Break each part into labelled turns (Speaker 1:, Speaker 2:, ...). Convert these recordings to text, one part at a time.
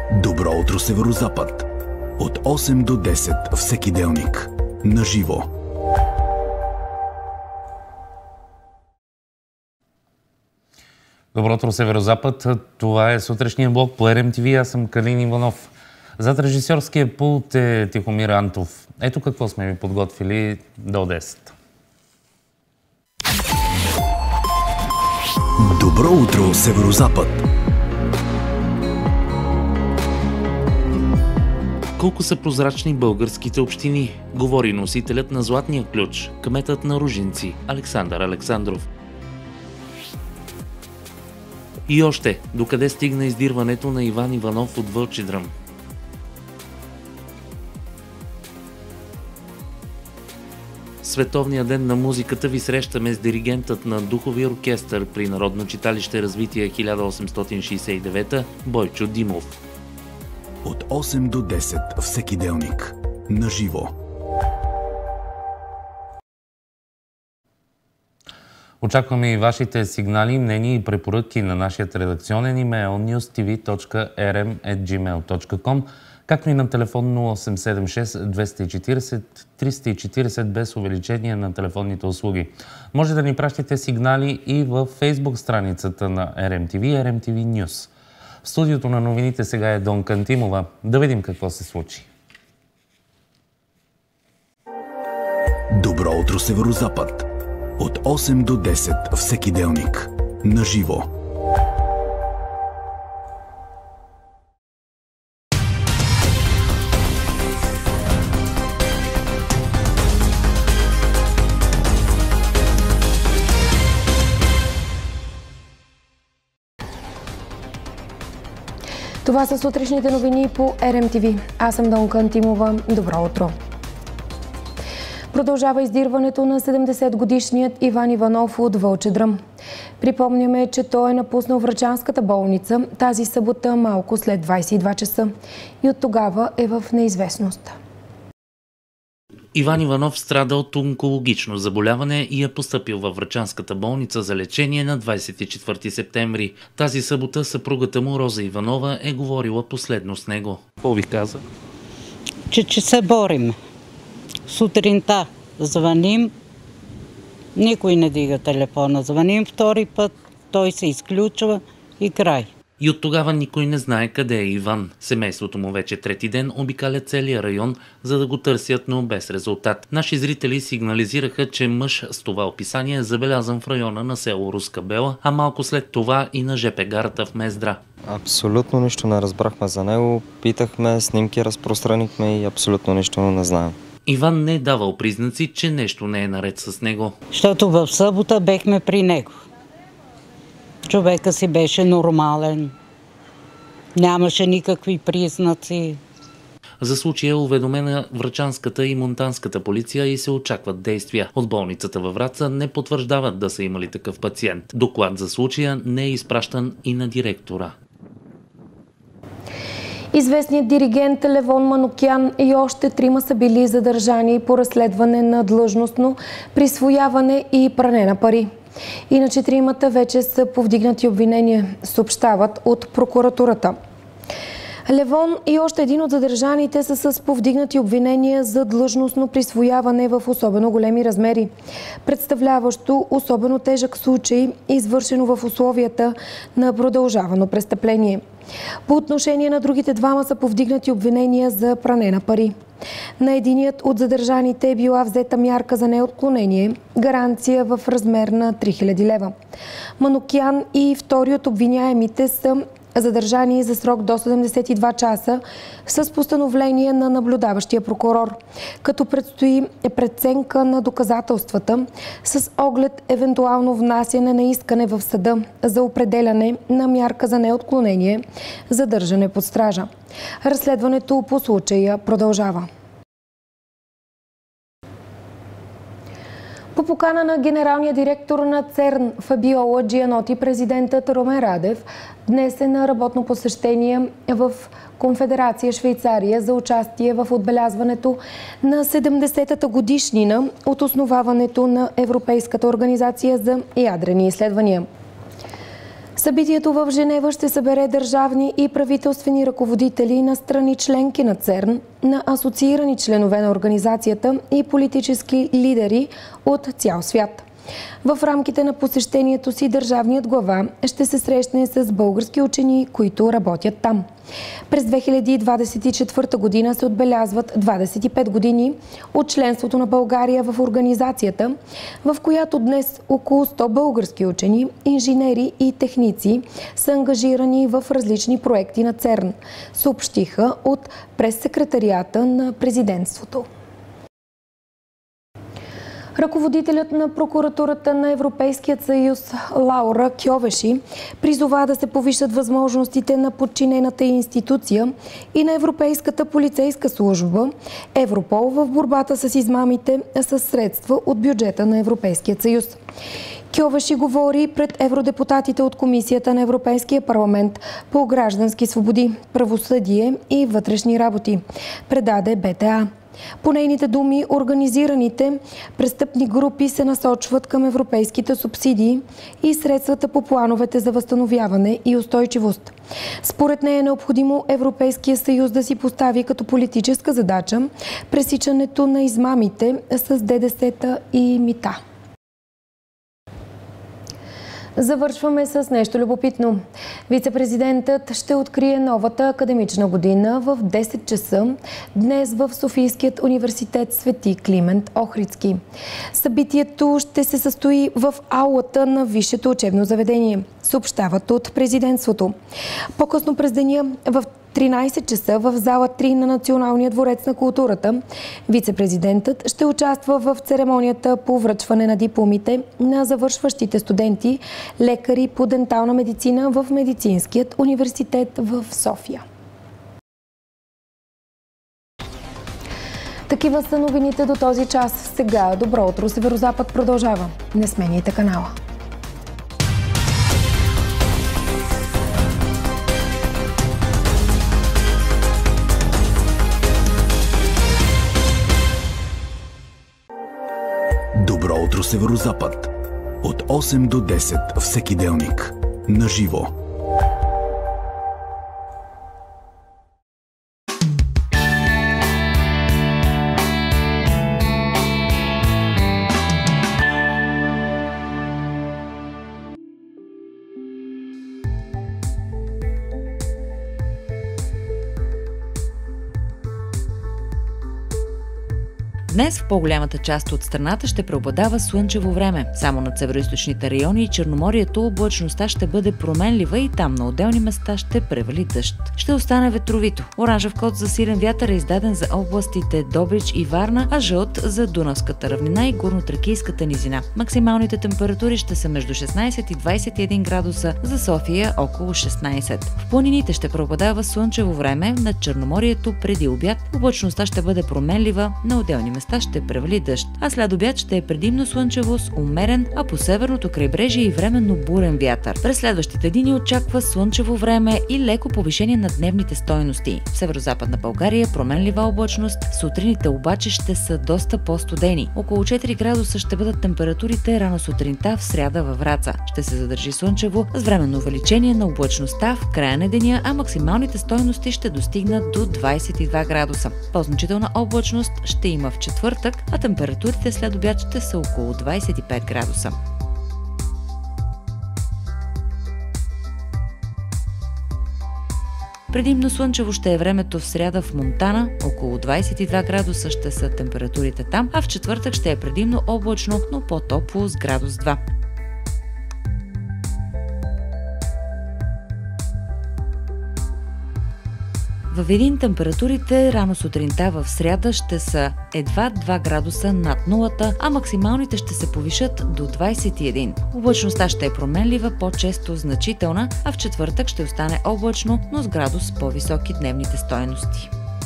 Speaker 1: Добро утро, Северозапад. От 8 до 10 всеки делник. Наживо.
Speaker 2: Добро утро, Северозапад. Това е сутрешния блок по РМТВ. Аз съм Калин Иванов. Зад режисьорския пулт е Тихомир Антов. Ето какво сме ви подготвили до 10.
Speaker 1: Добро утро, Северозапад.
Speaker 2: Колко са прозрачни българските общини, говори носителят на Златния ключ, кметът на Ружинци, Александър Александров. И още, докъде стигна издирването на Иван Иванов от Вълчедръм? Световния ден на музиката ви срещаме с диригентът на духовия оркестър при Народно читалище Развитие 1869 Бойчо Димов.
Speaker 1: От 8 до 10 всеки делник. Наживо.
Speaker 2: Очакваме и вашите сигнали, мнения и препоръки на нашия редакционен имейл newstv.rm@gmail.com, както и на телефон 0876 240 340 без увеличение на телефонните услуги. Може да ни пращате сигнали и в Facebook страницата на RMTV, RMTV News. В студиото на новините сега е Донка Антимова. Да видим какво се случи.
Speaker 1: Добро утро, Северозапад. От 8 до 10 всеки делник. Наживо.
Speaker 3: Това са сутрешните новини по RMTV. Аз съм Донка Антимова. Добро утро! Продължава издирването на 70-годишният Иван Иванов от Вълчедръм. Припомняме, че той е напуснал Врачанската болница тази събота малко след 22 часа и от тогава е в неизвестност.
Speaker 2: Иван Иванов страда от онкологично заболяване и е постъпил във Врачанската болница за лечение на 24 септември. Тази събота съпругата му Роза Иванова е говорила последно с него. Какво ви каза?
Speaker 4: Че се борим. Сутринта звъним, никой не дига телефона. Звъним втори път, той се изключва и край.
Speaker 2: И от тогава никой не знае къде е Иван. Семейството му вече трети ден обикаля целия район, за да го търсят, но без резултат. Наши зрители сигнализираха, че мъж с това описание е забелязан в района на село Руска Бела, а малко след това и на ЖП гарата в Мездра.
Speaker 5: Абсолютно нищо не разбрахме за него. Питахме, снимки разпространихме и абсолютно нищо не знаем.
Speaker 2: Иван не е давал признаци, че нещо не е наред с него.
Speaker 4: Защото в събота бехме при него. Човека си беше нормален. Нямаше никакви признаци.
Speaker 2: За случая е уведомена Врачанската и Монтанската полиция и се очакват действия. От болницата във Враца не потвърждават да са имали такъв пациент. Доклад за случая не е изпращан и на директора.
Speaker 3: Известният диригент Левон Манукян и още трима са били задържани по разследване на длъжностно присвояване и пране на пари. Иначе тримата вече са повдигнати обвинения, съобщават от прокуратурата. Левон и още един от задържаните са с повдигнати обвинения за длъжностно присвояване в особено големи размери, представляващо особено тежък случай, извършено в условията на продължавано престъпление. По отношение на другите двама са повдигнати обвинения за пране на пари. На единият от задържаните е била взета мярка за неотклонение, гаранция в размер на 3000 лева. Манукян и втори от обвиняемите са задържани за срок до 72 часа с постановление на наблюдаващия прокурор, като предстои преценка на доказателствата с оглед евентуално внасяне на искане в съда за определяне на мярка за неотклонение, задържане под стража. Разследването по случая продължава. По покана на генералния директор на ЦЕРН Фабиола Джианоти, президентът Румен Радев днес е на работно посещение в Конфедерация Швейцария за участие в отбелязването на 70-та годишнина от основаването на Европейската организация за ядрени изследвания. Събитието в Женева ще събере държавни и правителствени ръководители на страни членки на ЦЕРН, на асоциирани членове на организацията и политически лидери от цял свят. В рамките на посещението си държавният глава ще се срещне с български учени, които работят там. През 2024 година се отбелязват 25 години от членството на България в организацията, в която днес около 100 български учени, инженери и техници са ангажирани в различни проекти на ЦЕРН, съобщиха от прессекретариата на президентството. Ръководителят на прокуратурата на Европейският съюз Лаура Кьовеши призова да се повишат възможностите на подчинената институция и на Европейската полицейска служба Европол в борбата с измамите с средства от бюджета на Европейският съюз. Кьовеши говори пред евродепутатите от Комисията на Европейския парламент по граждански свободи, правосъдие и вътрешни работи, предаде БТА. По нейните думи, организираните престъпни групи се насочват към европейските субсидии и средствата по плановете за възстановяване и устойчивост. Според нея е необходимо Европейския съюз да си постави като политическа задача пресичането на измамите с ДДС-та и мита. Завършваме с нещо любопитно. Вице-президентът ще открие новата академична година в 10 часа днес в Софийският университет Свети Климент Охридски. Събитието ще се състои в аулата на висшето учебно заведение, съобщават от президентството. По-късно през деня в 13 часа в зала 3 на Националния дворец на културата вице-президентът ще участва в церемонията по връчване на дипломите на завършващите студенти, лекари по дентална медицина в Медицинският университет в София. Такива са новините до този час. Сега Добро утро, Северозапад продължава. Не сменяйте канала.
Speaker 1: Добро утро, Северозапад. От 8 до 10 всеки делник. Наживо.
Speaker 6: Днес в по-голямата част от страната ще преобладава слънчево време. Само над североизточните райони и Черноморието облачността ще бъде променлива и там на отделни места ще превали дъжд. Ще остане ветровито. Оранжев код за силен вятър е издаден за областите Добрич и Варна, а жълт за Дунавската равнина и Горнотракийската низина. Максималните температури ще са между 16 и 21 градуса, за София около 16. В планините ще преобладава слънчево време, над Черноморието преди обяд облачността ще бъде променлива, на отделни места ще превали дъжд, а след обяд ще е предимно слънчево с умерен, а по северното крайбрежие и временно бурен вятър. През следващите дни очаква слънчево време и леко повишение на дневните стойности. В северозападна България променлива облачност, сутрините обаче ще са доста по-студени. Около 4 градуса ще бъдат температурите рано сутринта в сряда във Враца. Ще се задържи слънчево с временно увеличение на облачността в края на деня, а максималните стойности ще достигнат до 22 градуса. По-значителна облачност ще има в четвъртък, а температурите след обяд ще са около 25 градуса. Предимно слънчево ще е времето в сряда в Монтана, около 22 градуса ще са температурите там, а в четвъртък ще е предимно облачно, но по-топло с градус 2. Във Видин температурите рано сутринта в сряда ще са едва 2 градуса над нулата, а максималните ще се повишат до 21. Облачността ще е променлива, по-често значителна, а в четвъртък ще остане облачно, но с градус по-високи дневните стойности.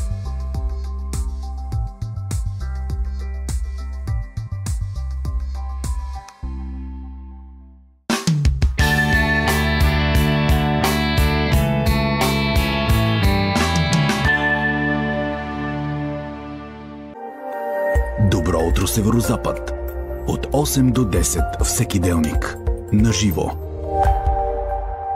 Speaker 1: Добро утро, Северозапад. От 8 до 10 всеки делник. Наживо.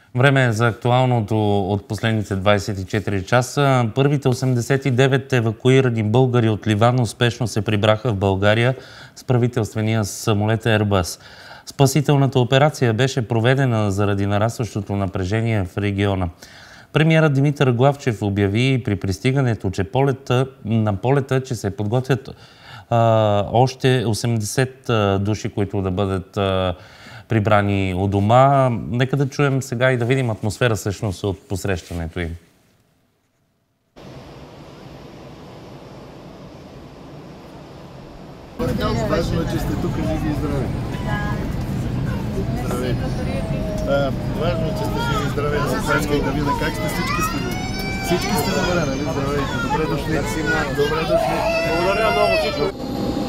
Speaker 2: Време е за актуалното от последните 24 часа. Първите 89 евакуирани българи от Ливан успешно се прибраха в България с правителствения самолет Airbus. Спасителната операция беше проведена заради нарастващото напрежение в региона. Премиерът Димитър Главчев обяви при пристигането, че на полета, че се подготвят още 80 души, които да бъдат прибрани у дома. Нека да чуем сега и да видим атмосфера всъщност от посрещането им.
Speaker 7: Важно е, че сте тук живи и здрави. Здравейте. Важно е, че сте живи и здрави. Аз сега искам да видя как сте, всички сте. Всички сте добре, нали? Здравейте. Добре дошли. Добре дошли. Благодаря много всичко.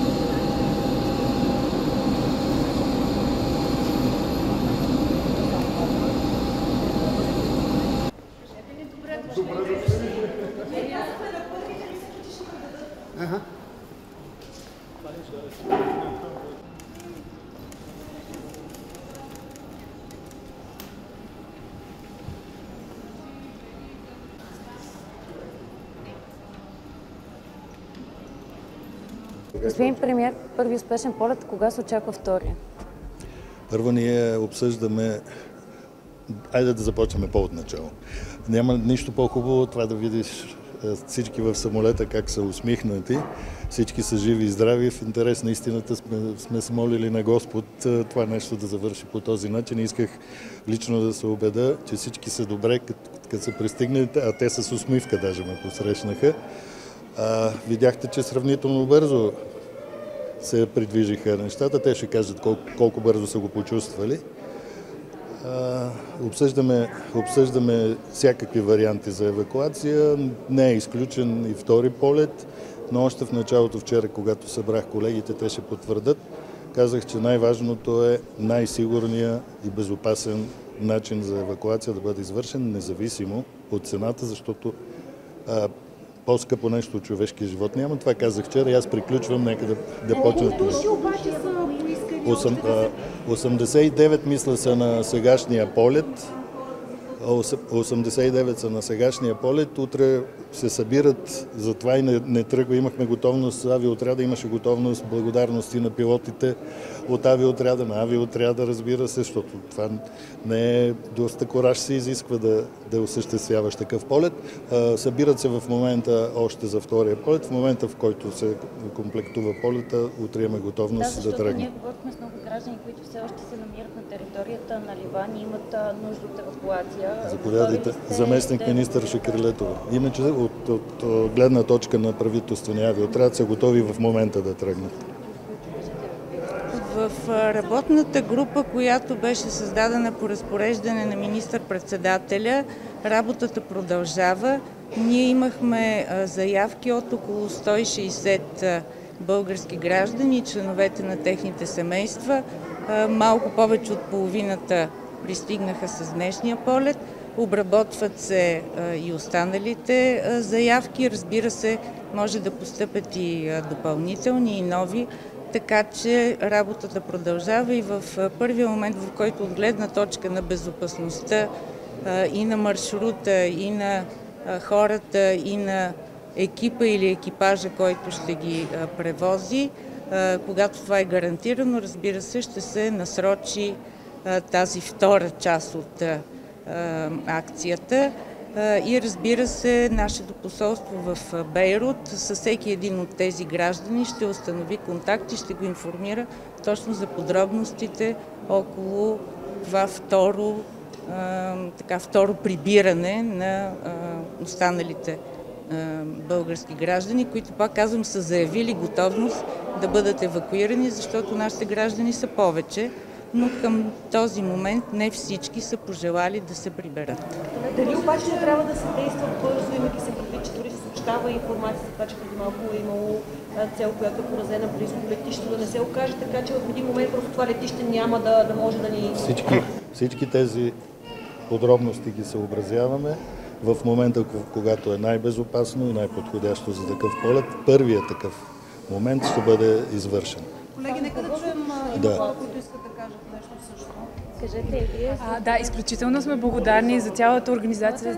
Speaker 8: Господин премиер, първи успешен полет, кога се очаква втория?
Speaker 7: Първо ние обсъждаме... Айде да започнем по-от начало. Няма нищо по-хубаво това да видиш всички в самолета как са усмихнати, всички са живи и здрави. В интерес на истината сме се молили на Господ това нещо да завърши по този начин. Исках лично да се убеда, че всички са добре, като са пристигнали, а те с усмивка даже ме посрещнаха. Видяхте, че сравнително бързо се придвижиха нещата. Те ще кажат колко бързо са го почувствали. Обсъждаме всякакви варианти за евакуация. Не е изключен и втори полет, но още в началото вчера, когато събрах колегите, те ще потвърдят. Казах, че най-важното е най-сигурния и безопасен начин за евакуация да бъде извършен, независимо от цената, защото по-скъпо нещо от човешкия живот няма. Това казах вчера и аз приключвам, нека да почна това. 89 мисля са на сегашния полет. 89 са на сегашния полет. Утре се събират, затова и не тръгва. Имахме готовност, авиоотряда имаше готовност, благодарности на пилотите от авиоотряда, на авиоотряда, разбира се, защото това не е доста кораж се изисква да осъществяваш такъв полет. Събират се в момента още за втория полет. В момента, в който се комплектува полета, утре имаме готовност да тръгне.
Speaker 8: Ние говорихме с много граждани, които все още се намират на територията на Ливан и имат нужда от евакуация.
Speaker 7: Заповядайте. Заместник министър Шекерлетова. Иначе от гледна точка на правителствения авиоотряд са готови в момента да тръгнат.
Speaker 9: В работната група, която беше създадена по разпореждане на министър-председателя, работата продължава. Ние имахме заявки от около 160 български граждани и членовете на техните семейства. Малко повече от половината пристигнаха с днешния полет. Обработват се и останалите заявки. Разбира се, може да постъпят и допълнителни и нови, така че работата продължава и в първия момент, в който от гледна точка на безопасността и на маршрута, и на хората, и на екипа или екипажа, който ще ги превози, когато това е гарантирано, разбира се, ще се насрочи тази втора част от акцията и разбира се, нашето посолство в Бейрут със всеки един от тези граждани ще установи контакт и ще го информира точно за подробностите около това второ прибиране на останалите български граждани, които, пак казвам, са заявили готовност да бъдат евакуирани, защото нашите граждани са повече, но към този момент не всички са пожелали да се приберат.
Speaker 10: Дали обаче трябва да се действа бързо, имайки се предвид, че дори се съобщава информация за това, че преди малко е имало цел, която е поразена близо до летището, да не се окаже така, че в един момент просто това летище няма да може да ни...
Speaker 7: Всички тези подробности ги съобразяваме. В момента, когато е най-безопасно и най-подходящо за такъв полет, първият такъв момент ще бъде извършен.
Speaker 10: Колеги, нека да чуем хора, които искат да кажат нещо също.
Speaker 8: Кажете и вие.
Speaker 11: Да, изключително сме благодарни за цялата организация,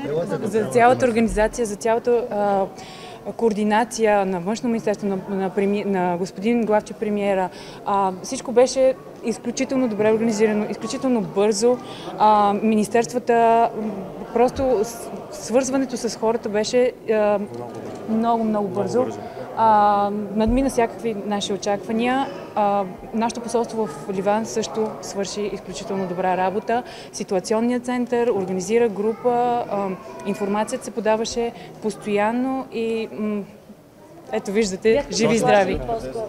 Speaker 11: за цялата координация на Външно министерство, на господин главче премиера. Всичко беше изключително добре организирано, изключително бързо. Министерствата, просто свързването с хората беше много бързо. Надмина всякакви наши очаквания. Нашето посолство в Ливан също свърши изключително добра работа. Ситуационният център организира група, информацията се подаваше постоянно и ето виждате, живи и здрави.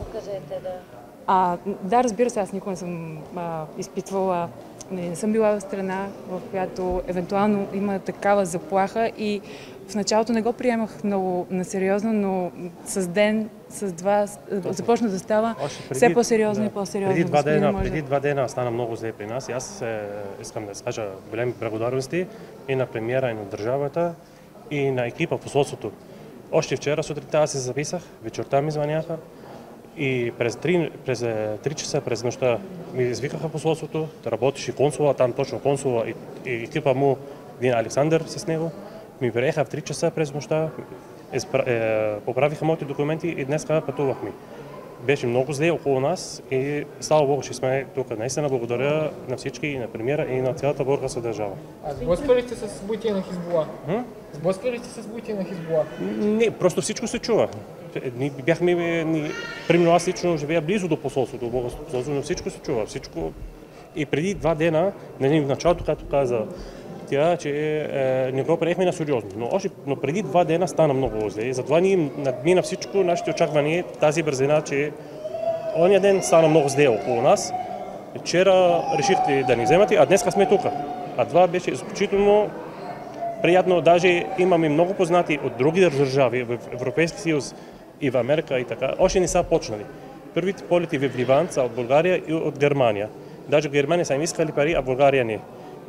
Speaker 11: Да, разбира се, аз никога не съм изпитвала, не съм била в страна, в която евентуално има такава заплаха и в началото не го приемах много насериозно, но с ден, с два започна да става все по-сериозно и по-сериозно.
Speaker 12: Преди два дена стана много зле при нас и аз искам да скажа големи благодарности и на премиера, и на държавата, и на екипа в посолството. Още вчера сутринта аз се записах, вечерта ми звъняха и през 3 часа през нощта ми извикаха посолството, да работеше консула, там точно консула и екипа му, един Александър с него. Ми приеха в 3 часа през нощта, поправиха моите документи и днес пътувахме. Беше много зле около нас и слава Богу, че сме тук. Наистина благодаря на всички, и на премиера, и на цялата българска държава.
Speaker 13: Сблъсквали сте с събития на Хизбула? Сблъсквали сте с събития на Хизбула?
Speaker 12: Не, просто всичко се чува. Примерно аз лично живея близо до посолството, до българското посолство, но всичко се чува. Всичко. И преди 2 дена, в началото, като каза тя, че не го приехме на сериозно. Но преди 2 дена стана много зле. И затова ни надмина всичко нашите очаквания, тази бързина, че ония ден стана много зле около нас. Вчера решихте да ни вземате, а днес сме тук. А това беше изключително приятно. Даже имаме много познати от други държави в Европейския съюз и в Америка и така. Още не са почнали. Първите полети в Ливан са от България и от Германия. Даже в Германия са им искали пари, а в България не.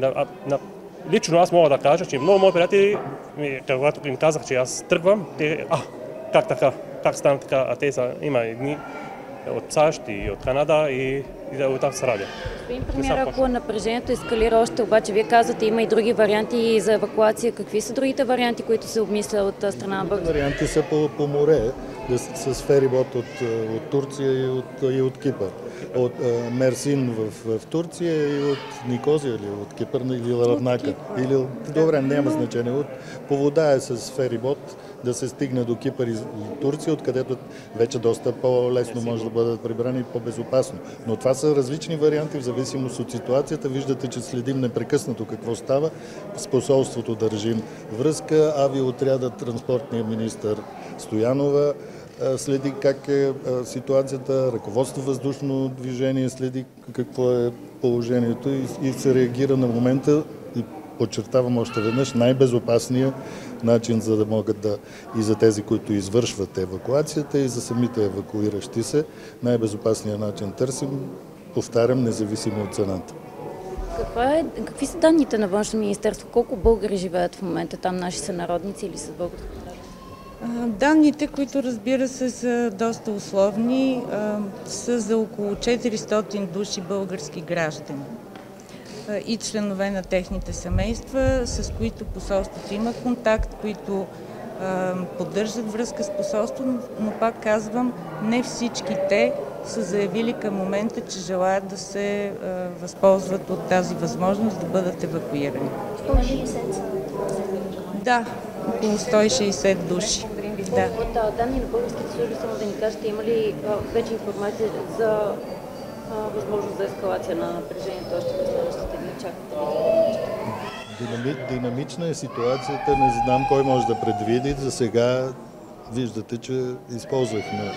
Speaker 12: Лично аз мога да кажа, че много мои приятели, когато им казах, че аз тръгвам, те, как така, как стана така, а те са, има едни от САЩ и от Канада и от Австралия.
Speaker 8: Господин премиер, ако напрежението ескалира още, обаче вие казвате, има и други варианти за евакуация. Какви са другите варианти, които се обмисля от страна на България?
Speaker 7: Варианти са по море, с ферибот от Турция и от Кипър. От Мерсин в Турция и от Никозия или от Кипър или Ларнака. Добре, няма значение. По вода е с ферибот да се стигне до Кипър и Турция, откъдето вече доста по-лесно може да бъдат прибрани и по-безопасно. Но това са различни варианти в зависимост от ситуацията. Виждате, че следим непрекъснато какво става. С посолството държим връзка. Авиоотрядът, транспортния министър Стоянова следи как е ситуацията, ръководство въздушно движение следи какво е положението и се реагира на момента. И подчертавам още веднъж, най-безопасният начин, за да могат и за тези, които извършват евакуацията, и за самите евакуиращи се, най-безопасният начин търсим, повтарям, независимо от цената.
Speaker 8: Какви са данните на Външно министерство? Колко българи живеят в момента там, наши сънародници или са български?
Speaker 9: Данните, които разбира се са доста условни, са за около 400 души български граждани и членове на техните семейства, с които посолството има контакт, които поддържат връзка с посолството, но пак казвам, не всички те са заявили към момента, че желаят да се възползват от тази възможност да бъдат евакуирани.
Speaker 8: 160?
Speaker 9: Да, около 160 души. Да.
Speaker 8: От данни на българските служби, само да ни кажете, има ли вече информация за възможност за ескалация на напрежението още през следващите дни? Чакате ли?
Speaker 7: Динамична е ситуацията, не знам кой може да предвиди. За сега виждате, че използвахме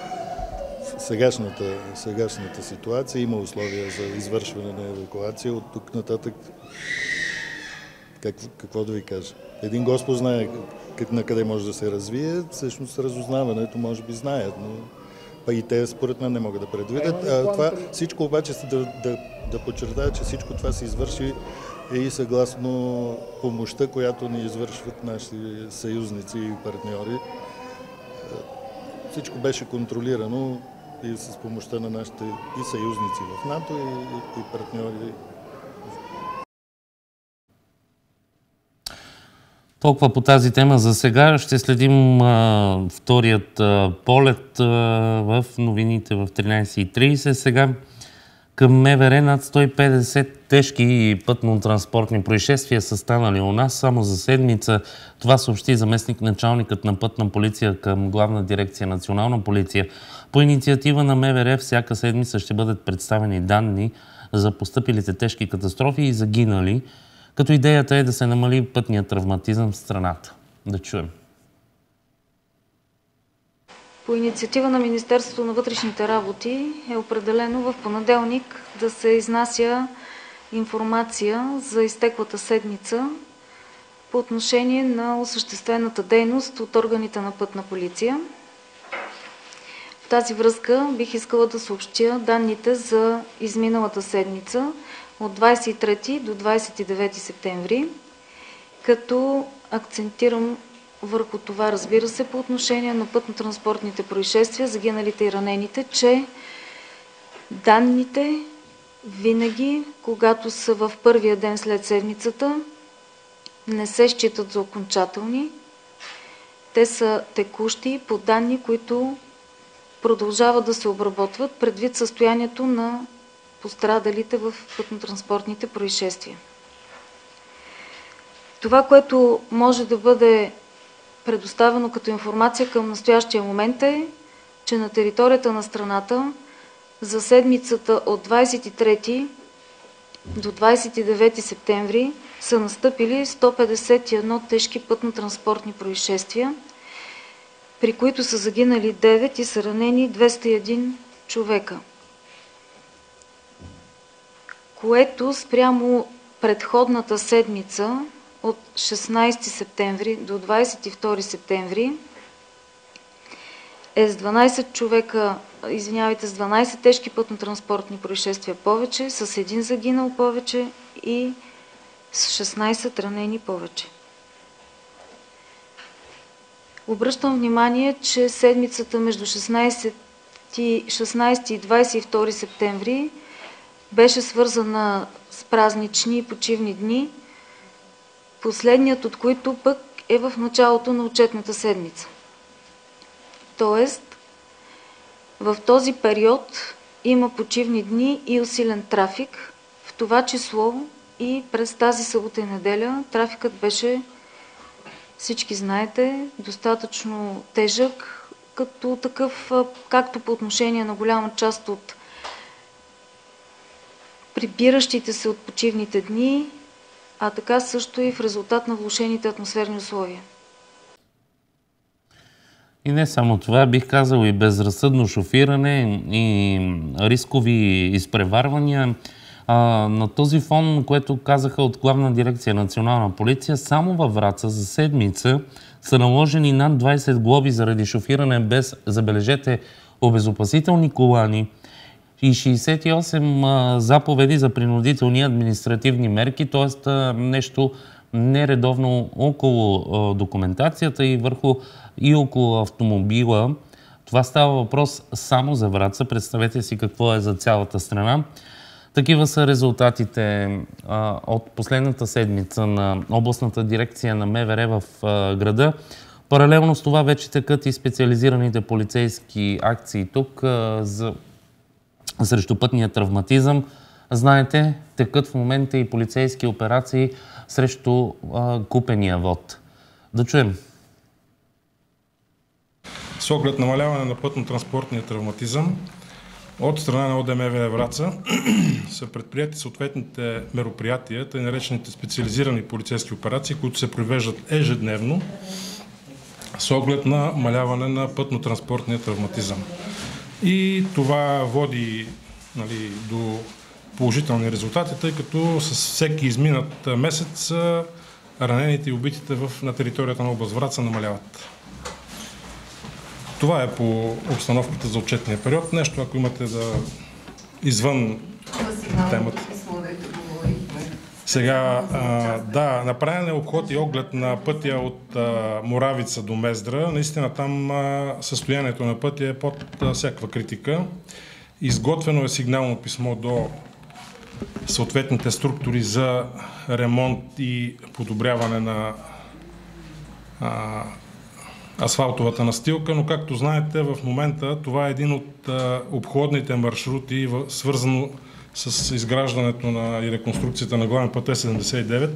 Speaker 7: сегашната ситуация. Има условия за извършване на евакуация. От тук нататък, какво да ви кажа? Един Господ знае на къде може да се развие. Всъщност разузнаването може би знаят, но и те според мен не могат да предвидят. Това всичко обаче да подчертая, че всичко това се извърши и съгласно помощта, която ни извършват наши съюзници и партньори. Всичко беше контролирано и с помощта на нашите и съюзници в НАТО и партньори
Speaker 2: Толкова по тази тема за сега. Ще следим вторият полет в новините в 13:30. Сега към МВР над 150 тежки пътно-транспортни происшествия са станали у нас само за седмица. Това съобщи заместник-началникът на Пътна полиция към Главна дирекция Национална полиция. По инициатива на МВР всяка седмица ще бъдат представени данни за постъпилите тежки катастрофи и загинали, като идеята е да се намали пътния травматизъм в страната. Да чуем.
Speaker 14: По инициатива на Министерството на вътрешните работи е определено в понеделник да се изнася информация за изтеклата седмица по отношение на осъществената дейност от органите на Пътна полиция. В тази връзка бих искала да съобщя данните за изминалата седмица от 23 до 29 септември, като акцентирам върху това, разбира се, по отношение на пътно-транспортните происшествия, загиналите и ранените, че данните винаги, когато са в първия ден след седмицата, не се считат за окончателни. Те са текущи по данни, които продължават да се обработват предвид състоянието на пострадалите в пътно-транспортните происшествия. Това, което може да бъде предоставено като информация към настоящия момент е, че на територията на страната за седмицата от 23 до 29 септември са настъпили 151 тежки пътно-транспортни происшествия, при които са загинали 9 и са ранени 201 човека, което спрямо предходната седмица от 16 септември до 22 септември е с 12 човека, с 12 тежки пътно-транспортни происшествия повече, с 1 загинал повече и с 16 ранени повече. Обръщам внимание, че седмицата между 16 и 22 септември беше свързана с празнични и почивни дни, последният от които пък е в началото на отчетната седмица. Тоест, в този период има почивни дни и усилен трафик, в това число и през тази събота и неделя трафикът беше, всички знаете, достатъчно тежък, като такъв, както по отношение на голяма част от прибиращите се от почивните дни, а така също и в резултат на влошените атмосферни условия.
Speaker 2: И не само това, бих казал и безразсъдно шофиране и рискови изпреварвания. На този фон, което казаха от Главна дирекция Национална полиция, само във Враца за седмица са наложени над 20 глоби заради шофиране без, забележете, обезопасителни колани и 68 заповеди за принудителни административни мерки, т.е. нещо нередовно около документацията и върху и около автомобила. Това става въпрос само за Враца. Представете си какво е за цялата страна. Такива са резултатите от последната седмица на областната дирекция на МВР в града. Паралелно с това вече текат и специализираните полицейски акции тук срещу пътния травматизъм. Знаете, текат в момента и полицейски операции срещу купения вод. Да чуем.
Speaker 15: С оглед намаляване на пътно-транспортния травматизъм, от страна на ОДМВ Враца са предприяти съответните мероприятия, тъй наречените специализирани полицейски операции, които се провеждат ежедневно с оглед на намаляване на пътно-транспортния травматизъм. И това води до положителни резултати, тъй като с всеки изминат месец ранените и убитите на територията на област Враца намаляват. Това е по обстановката за отчетния период. Нещо, ако имате извън темата. Сега, направен е обход и оглед на пътя от Моравица до Мездра. Наистина там състоянието на пътя е под всякаква критика. Изготвено е сигнално писмо до съответните структури за ремонт и подобряване на асфалтовата настилка, но както знаете, в момента това е един от обходните маршрути, свързано с изграждането и реконструкцията на главен път Е79.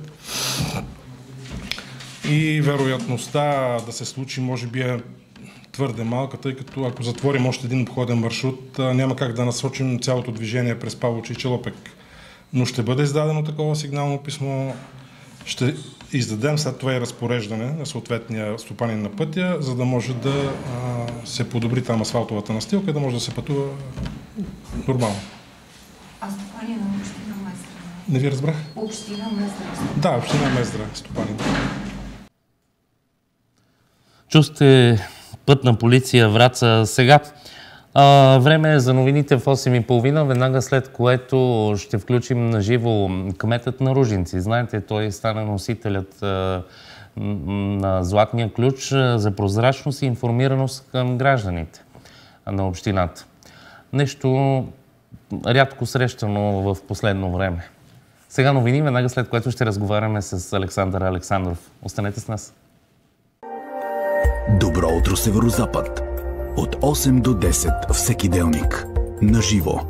Speaker 15: И вероятността да се случи може би е твърде малка, тъй като ако затворим още един обходен маршрут, няма как да насочим цялото движение през Павловче и Челопек. Но ще бъде издадено такова сигнално писмо, ще издадем след това и разпореждане на съответния стопанин на пътя, за да може да се подобри там асфалтовата настилка и да може да се пътува нормално.
Speaker 16: А стопанин на община Мездра?
Speaker 15: Не ви разбрах?
Speaker 16: Община Мездра.
Speaker 15: Да, община Мездра, стопанин.
Speaker 2: Чухте Пътна полиция Враца сега. Време е за новините в 8:30, веднага след което ще включим на живо кметът на Ружинци. Знаете, той стана носителят на Златния ключ за прозрачност и информираност към гражданите на общината. Нещо рядко срещано в последно време. Сега новини, веднага след което ще разговаряме с Александър Александров. Останете с нас.
Speaker 1: Добро утро, Северозапад. От 8 до 10 всеки делник. На живо.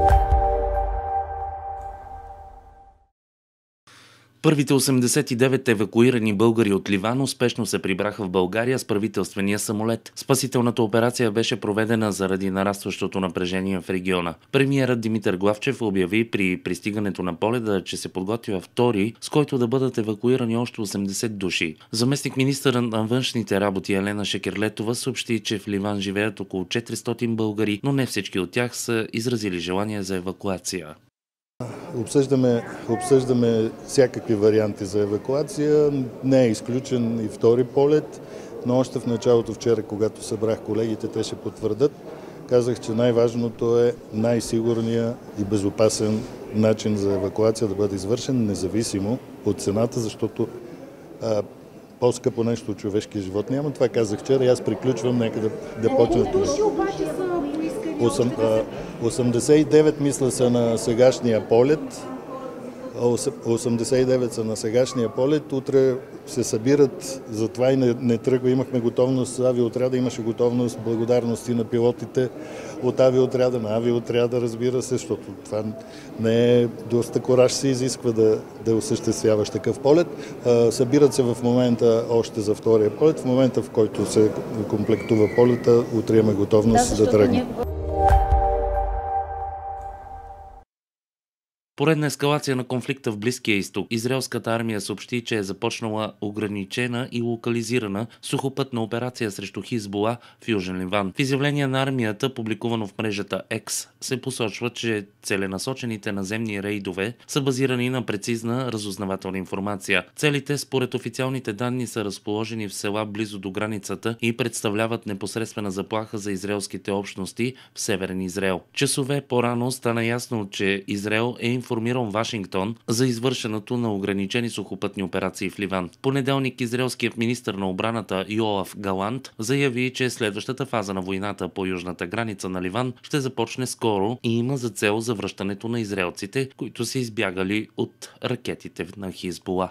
Speaker 2: Първите 89 евакуирани българи от Ливан успешно се прибраха в България с правителствения самолет. Спасителната операция беше проведена заради нарастващото напрежение в региона. Премиерът Димитър Главчев обяви при пристигането на полета, че се подготвя втори, с който да бъдат евакуирани още 80 души. Заместник министърът на външните работи Елена Шекерлетова съобщи, че в Ливан живеят около 400 българи, но не всички от тях са изразили желание за евакуация.
Speaker 7: Обсъждаме всякакви варианти за евакуация. Не е изключен и втори полет, но още в началото вчера, когато събрах колегите, те ще потвърдят. Казах, че най-важното е най-сигурния и безопасен начин за евакуация да бъде извършен, независимо от цената, защото по-скъпо нещо от човешкия живот няма. Това казах вчера и аз приключвам, нека да почна това. 89 мисля са на сегашния полет. 89 са на сегашния полет. Утре се събират, затова и не тръгва. Имахме готовност, авиоотряда имаше готовност, благодарности на пилотите от авиоотряда, на авиоотряда, разбира се, защото това не е доста кораж се изисква да осъществяваш такъв полет. Събират се в момента още за втория полет. В момента, в който се комплектува полета, утре имаме готовност да тръгне.
Speaker 2: Поредна ескалация на конфликта в Близкия изток. Израелската армия съобщи, че е започнала ограничена и локализирана сухопътна операция срещу Хизбула в Южен Ливан. В изявление на армията, публикувано в мрежата X, се посочва, че целенасочените наземни рейдове са базирани на прецизна разузнавателна информация. Целите, според официалните данни, са разположени в села близо до границата и представляват непосредствена заплаха за израелските общности в Северен Израел. Часове по-рано стана ясно, че Израел е информирал Вашингтон за извършеното на ограничени сухопътни операции в Ливан. В понеделник израелският министър на отбраната Йоав Галант заяви, че следващата фаза на войната по южната граница на Ливан ще започне скоро и има за цел завръщането на израелците, които са избягали от ракетите на Хизбула.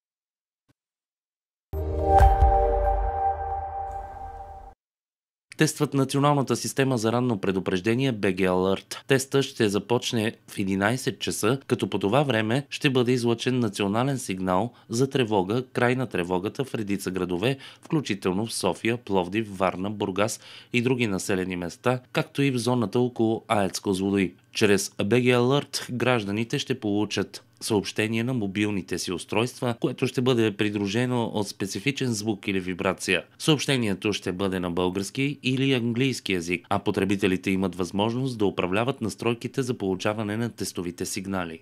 Speaker 2: Тестват националната система за ранно предупреждение BG Alert. Тестът ще започне в 11 часа, като по това време ще бъде излъчен национален сигнал за тревога, край на тревогата в редица градове, включително в София, Пловдив, Варна, Бургас и други населени места, както и в зоната около АЕЦ Козлодуй. Чрез BG Alert гражданите ще получат съобщение на мобилните си устройства, което ще бъде придружено от специфичен звук или вибрация. Съобщението ще бъде на български или английски език, а потребителите имат възможност да управляват настройките за получаване на тестовите сигнали.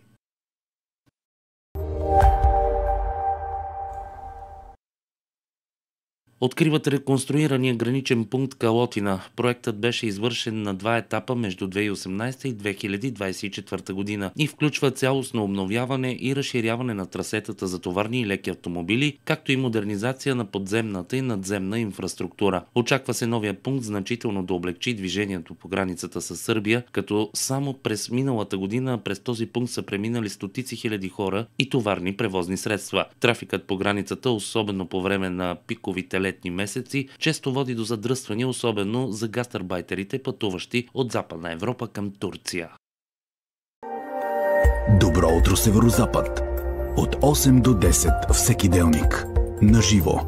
Speaker 2: Откриват реконструирания граничен пункт Калотина. Проектът беше извършен на 2 етапа между 2018 и 2024 година и включва цялостно обновяване и разширяване на трасетата за товарни и леки автомобили, както и модернизация на подземната и надземна инфраструктура. Очаква се новия пункт значително да облегчи движението по границата с Сърбия, като само през миналата година през този пункт са преминали стотици хиляди хора и товарни превозни средства. Трафикът по границата, особено по време на пиковите летни месеци, често води до задръствания, особено за гастарбайтерите, пътуващи от Западна Европа към Турция.
Speaker 1: Добро утро, Северозапад. От 8 до 10 всеки делник. Наживо.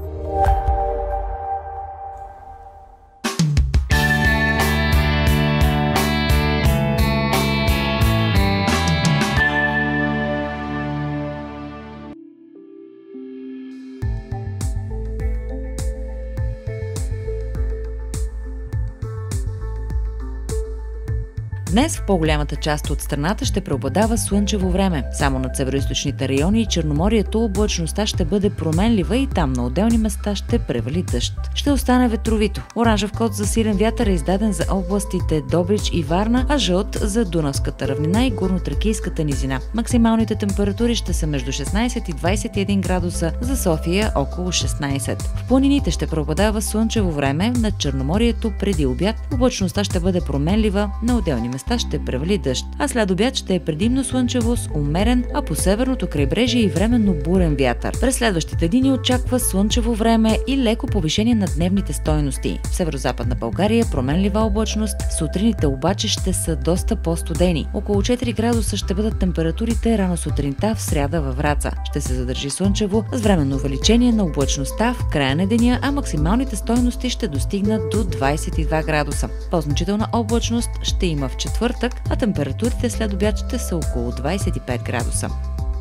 Speaker 6: Днес в по-голямата част от страната ще преобладава слънчево време. Само над североизточните райони и Черноморието облачността ще бъде променлива и там на отделни места ще превали дъжд. Ще остане ветровито. Оранжев код за силен вятър е издаден за областите Добрич и Варна, а жълт за Дунавската равнина и Горнотракийската низина. Максималните температури ще са между 16 и 21 градуса, за София около 16. В планините ще преобладава слънчево време, над Черноморието преди обяд облачността ще бъде променлива, на отделни места ще превали дъжд, а след обяд ще е предимно слънчево с умерен, а по северното крайбрежие и временно бурен вятър. През следващите дни очаква слънчево време и леко повишение на дневните стойности. В северозападна България променлива облачност, сутрините обаче ще са доста по-студени. Около 4 градуса ще бъдат температурите рано сутринта в сряда във Враца. Ще се задържи слънчево с временно увеличение на облачността в края на деня, а максималните стойности ще достигнат до 22 градуса. По-значителна облачност ще има в четвъртък, а температурите след обяд ще са около 25 градуса.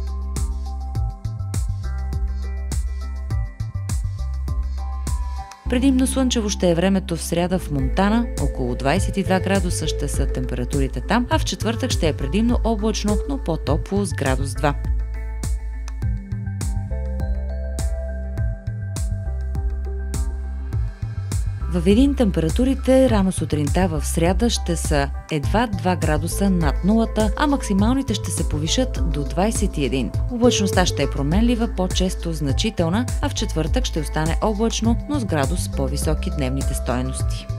Speaker 6: Предимно слънчево ще е времето в сряда в Монтана, около 22 градуса ще са температурите там, а в четвъртък ще е предимно облачно, но по-топло с градус 2. Във Видин температурите рано сутринта в сряда ще са едва 2 градуса над нулата, а максималните ще се повишат до 21. Облачността ще е променлива, по-често значителна, а в четвъртък ще остане облачно, но с градус по-високи дневните стойности.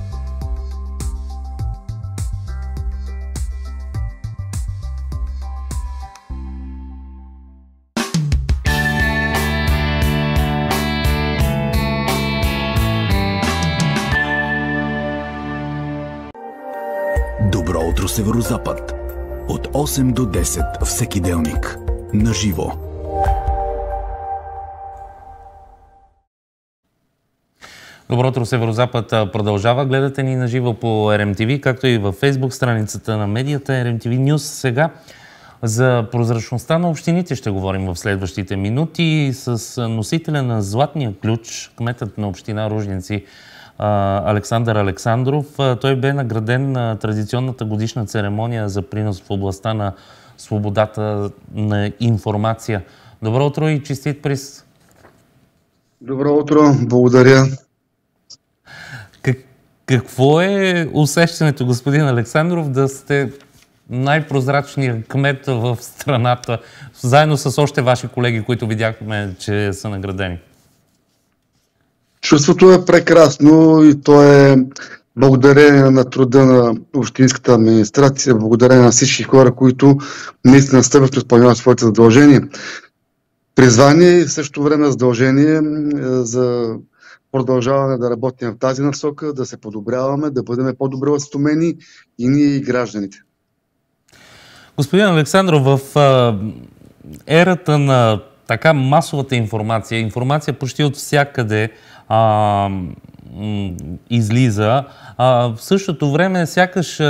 Speaker 1: Добро утро, Северозапад. От 8 до 10 всеки делник. Наживо.
Speaker 2: Добро утро, Северозапад продължава. Гледате ни наживо по RMTV, както и във Facebook страницата на медията RMTV News. Сега за прозрачността на общините ще говорим в следващите минути с носителя на Златния ключ, кметът на община Ружинци Александър Александров. Той бе награден на традиционната годишна церемония за принос в областта на свободата на информация. Добро утро и честит приз!
Speaker 17: Добро утро, благодаря.
Speaker 2: Какво е усещането, господин Александров, да сте най-прозрачният кмет в страната, заедно с още ваши колеги, които видяхме, че са наградени?
Speaker 17: Чувството е прекрасно и то е благодарение на труда на общинската администрация, благодарение на всички хора, които наистина съвестно изпълняват своите задължения. Призвание и в същото време задължение за продължаване да работим в тази насока, да се подобряваме, да бъдем по-добре осведомени и ние и гражданите.
Speaker 2: Господин Александров, в ерата на така масовата информация, информация почти от всякъде излиза, в същото време сякаш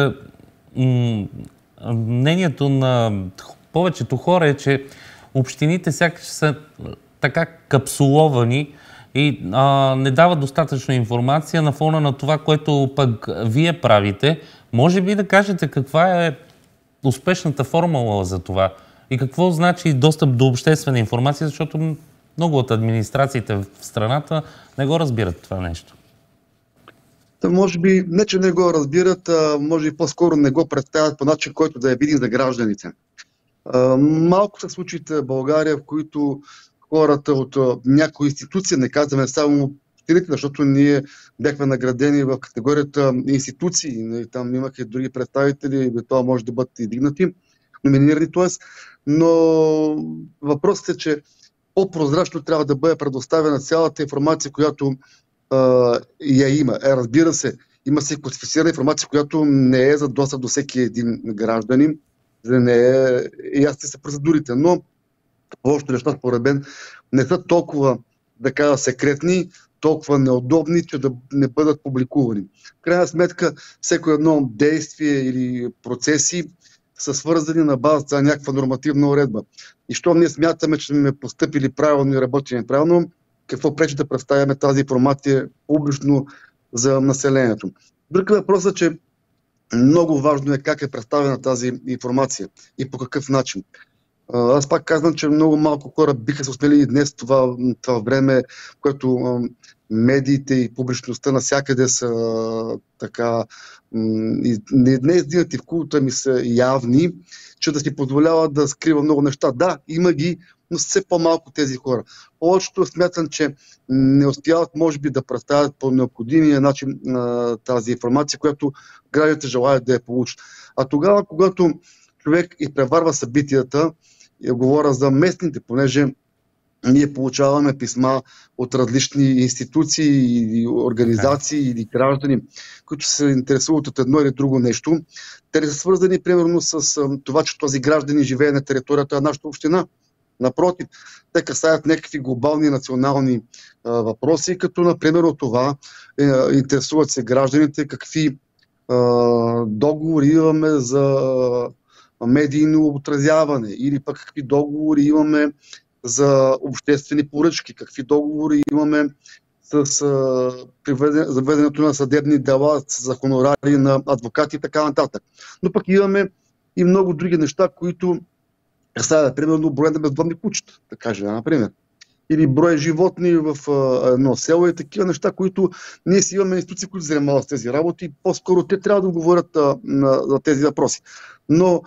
Speaker 2: мнението на повечето хора е, че общините сякаш са така капсуловани и не дават достатъчно информация на фона на това, което пък вие правите. Може би да кажете каква е успешната формула за това и какво значи достъп до обществена информация, защото много от администрациите в страната не го разбират това нещо.
Speaker 17: Може би не, че не го разбират, може би по-скоро не го представят по начин, който да е видим за гражданите. Малко са случаите в България, в които хората от някои институции, не казваме само общините, защото ние бяхме наградени в категорията институции, там имаха и други представители, това може да бъдат издигнати, номинирани, т.е. Но въпросът е, че по-прозрачно трябва да бъде предоставена цялата информация, която я има. Разбира се, има се класифицирана информация, която не е за достъп до всеки един гражданин, не е ясни са процедурите, но повечето неща, според мен, не са толкова, да кажа, секретни, толкова неудобни, че да не бъдат публикувани. В крайна сметка, всяко едно действие или процеси са свързани на базата на някаква нормативна уредба. И щом ние смятаме, че сме постъпили правилно и работим правилно, какво пречи да представяме тази информация публично за населението. Друг въпрос е, че много важно е как е представена тази информация и по какъв начин. Аз пак казвам, че много малко хора биха се успели и днес това време, в което медиите и публичността навсякъде са така не издигнати в култа ми са явни, че да си позволява да скрива много неща. Да, има ги, но все по-малко тези хора. Повечето смятам, че не успяват, може би, да представят по необходимия начин тази информация, която гражданите желаят да я получат. А тогава, когато човек изпреварва събитията, говоря за местните, понеже ние получаваме писма от различни институции или организации или граждани, които се интересуват от едно или друго нещо. Те са свързани примерно с това, че този гражданин живее на територията на нашата община. Напротив, те касаят някакви глобални национални въпроси, като например от това интересуват се гражданите какви договори имаме за медийно отразяване или пък какви договори имаме за обществени поръчки, какви договори имаме с заведенето на съдебни дела за хонорари на адвокати и така нататък. Но пък имаме и много други неща, които касаят, примерно, броя на бездомни кучета, да кажем, например. Или брой животни в едно село и такива неща, които ние си имаме институции, които занимават с тези работи и по-скоро те трябва да отговорят на тези въпроси. Но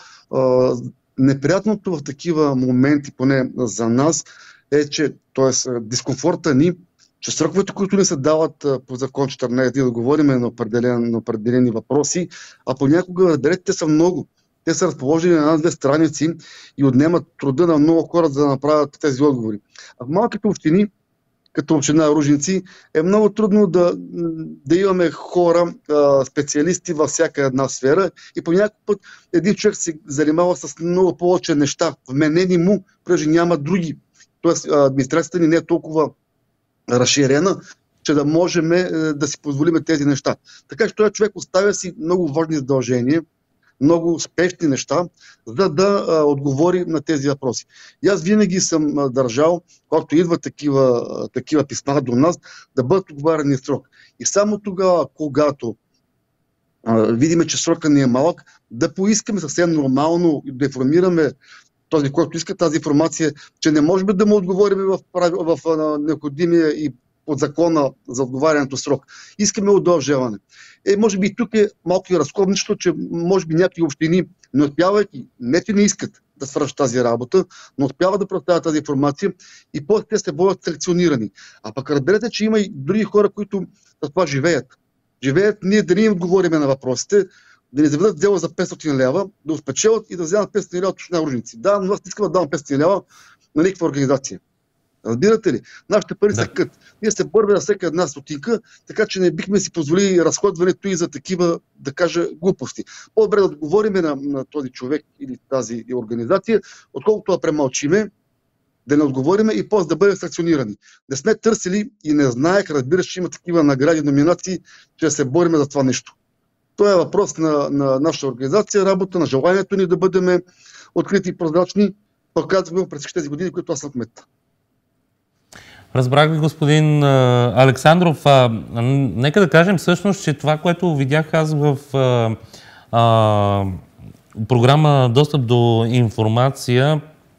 Speaker 17: неприятното в такива моменти, поне за нас, е, че дискомфорта ни, че сроковете, които ни се дават по закон 14 дни да говорим на определени въпроси, а понякога, разберете, те са много. Те са разположени на една-две страници и отнемат труда на много хора за да направят тези отговори. А в малките общини, като община Ружинци, е много трудно да имаме хора, специалисти във всяка една сфера и по някакъв път един човек се занимава с много повече неща, вменени му, понеже няма други. Тоест администрацията ни не е толкова разширена, че да можем да си позволим тези неща. Така че този човек оставя си много важни задължения, много спешни неща, за да отговори на тези въпроси. И аз винаги съм държал, когато идват такива писма до нас, да бъдат отговаряни срок. И само тогава, когато видим, че срока не е малък, да поискаме съвсем нормално и да информираме този, който иска тази информация, че не можем да му отговорим в необходимия и под закона за отговарянето срок. Искаме удължаване. Може би тук е малко и разковничето, че може би някакви общини не успявайки, не че не искат да свършат тази работа, но успяват да представят тази информация и после те се бъдат санкционирани. А пък разберете, че има и други хора, които за това живеят. Живеят ние да не им отговорим на въпросите, да ни заведат дело за 500 лева, да успечелят и да вземат 500 лева от община Ружинци. Да, но аз не искам да давам 500 лева на никаква организация. Разбирате ли? Нашите пари са кът. Ние се бърваме на всяка една стотинка, така че не бихме си позволили разходването и за такива, да кажа, глупости. По-добре да отговорим на този човек или тази организация, отколкото да премълчиме, да не отговориме и после да бъдем санкционирани. Не сме търсили и не знаех, разбираш, че има такива награди, номинации, че да се бориме за това нещо. Това е въпрос на нашата организация, работа, на желанието ни да бъдем открити и прозрачни, показваме през тези години, които аз съм кмет.
Speaker 2: Разбрах ви, господин Александров. Нека да кажем всъщност, че това, което видях аз в програма Достъп до информация,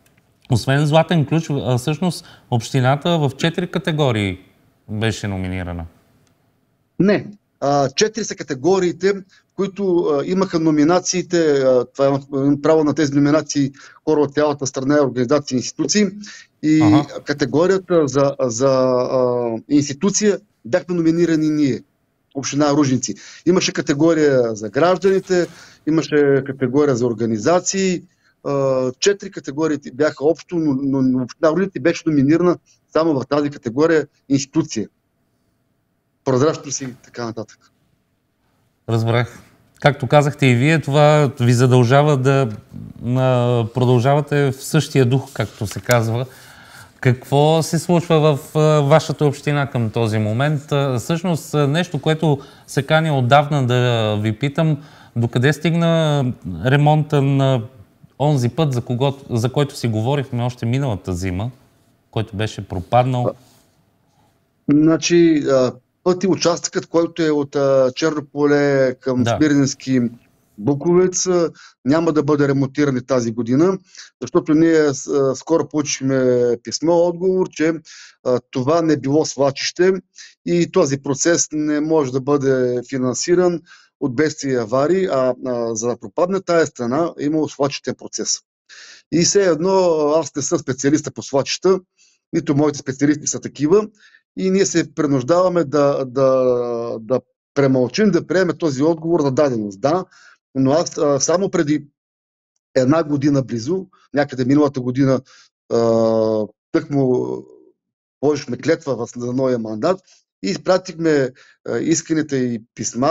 Speaker 2: Освен Златен ключ, всъщност общината в 4 категории беше номинирана.
Speaker 17: Не. 4 са категориите, които имаха номинациите, това имам право на тези номинации хора от цялата страна, организации и институции. И категорията за институция бяхме номинирани ние, община Ружинци. Имаше категория за гражданите, имаше категория за организации. 4 категории бяха общо, но община Ружинци беше номинирана само в тази категория институция. Прозрачност и така нататък.
Speaker 2: Разбрах. Както казахте и вие, това ви задължава да продължавате в същия дух, както се казва. Какво се случва в вашата община към този момент? Всъщност нещо, което се кани отдавна да ви питам, докъде стигна ремонта на онзи път, за който си говорихме още миналата зима, който беше пропаднал?
Speaker 17: Значи, път и участъкът, който е от Черно поле към Смирненски Буковец, няма да бъде ремонтиран тази година, защото ние скоро получихме писмо, отговор, че това не било свлачище и този процес не може да бъде финансиран от бедствия и аварии, за да пропадне тая страна е имало свлачищен процес. И все едно, аз не съм специалиста по свлачища, нито моите специалисти са такива, и ние се принуждаваме да премълчим, да приемем този отговор за даденост. Да, но аз само преди една година близо, някъде миналата година, тъкмо положихме клетва за новия мандат и изпратихме исканите и писма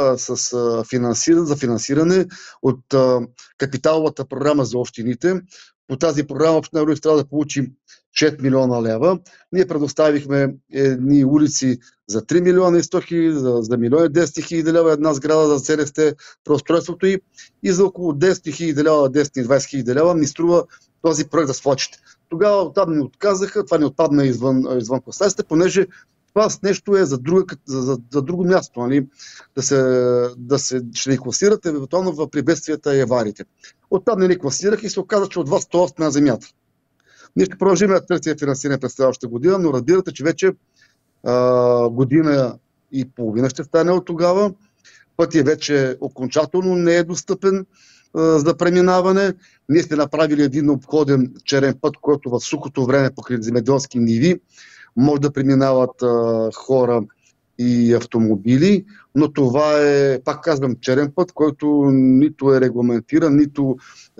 Speaker 17: за финансиране от капиталовата програма за общините. По тази програма община Ружинци трябва да получи 6 милиона лева. Ние предоставихме едни улици за 3 милиона и 100 хиляди, за 1 милион и 10 хиляди лева, една сграда за СРСТ, преустройството и за около 10 хиляди лева, 10 и 20 хиляди лева ни струва този проект за свлачите. Тогава оттам ни отказаха, това ни отпадна извън класацията, понеже това нещо е за друго място, нали? Ще ни класират евентуално при бедствията и авариите. Оттам не ни класирах и се оказа, че от вас това сме на земята. Ние ще продължим да търсим финансиране през следващата година, но разбирате, че вече година и половина ще стане от тогава. Пътят вече окончателно не е достъпен за преминаване. Ние сме направили един обходен черен път, който в сухото време покрай земеделски ниви може да преминават хора и автомобили, но това е, пак казвам, черен път, който нито е регламентиран, нито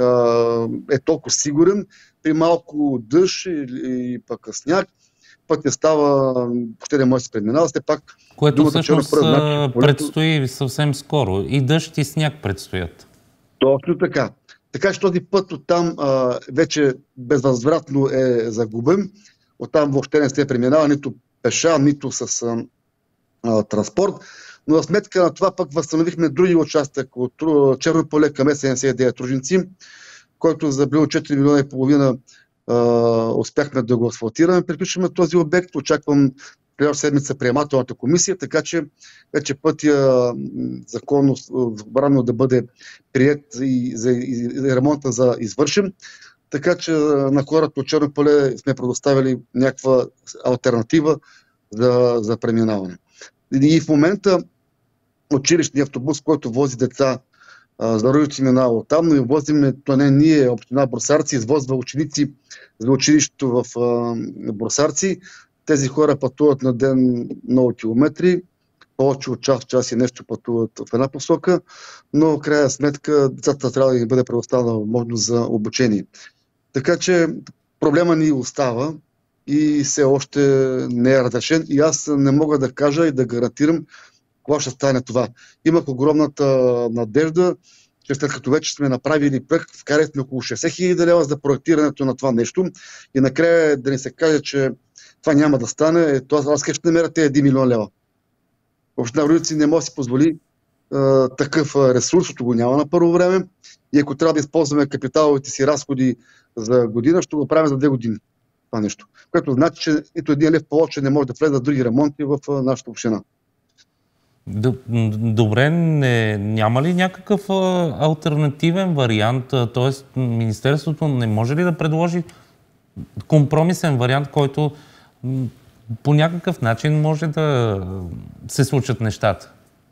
Speaker 17: е толкова сигурен. При малко дъжд и пък сняг пътя става, почти не може да се преминава.
Speaker 2: Което всъщност предстои съвсем скоро. И дъжд и сняг предстоят.
Speaker 17: Точно така. Така че този път оттам вече безвъзвратно е загубен. Оттам въобще не се преминава нито пеша, нито с транспорт. Но в сметка на това пък възстановихме други участък от Черно поле към С79 Ружинци, който за близо 4 милиона и половина успяхме да го асфалтираме. Приключваме този обект. Очаквам следващата седмица приемателната комисия, така че вече пътя законно забрано да бъде приет и ремонта за извършен. Така че на хората от Черно поле сме предоставили някаква алтернатива за преминаване. И в момента училищният автобус, който вози деца за Ружинци, минава оттам, но и возиме, то не ние, община Брусарци, извозва ученици за училището в Брусарци. Тези хора пътуват на ден много километри, повече от час и нещо пътуват в една посока, но в крайна сметка децата трябва да им бъде предоставена възможност за обучение. Така че проблема ни остава и все още не е разрешен и аз не мога да кажа и да гарантирам кога ще стане това. Имах огромната надежда, че след като вече сме направили проект, вкарахме около 60 хиляди лева за проектирането на това нещо и накрая да ни се каже, че това няма да стане, аз ще намеря тези 1 милион лева. Община Ружинци не може да си позволи такъв ресурс, защото го няма на първо време и ако трябва да използваме капиталовите си разходи за година, ще го правим за 2 години. Това нещо. Което значи, че нито един лев повече не може да влезе за други ремонти в нашата община.
Speaker 2: Добре, няма ли някакъв алтернативен вариант? Т.е. Министерството не може ли да предложи компромисен вариант, който по някакъв начин може да се случат нещата.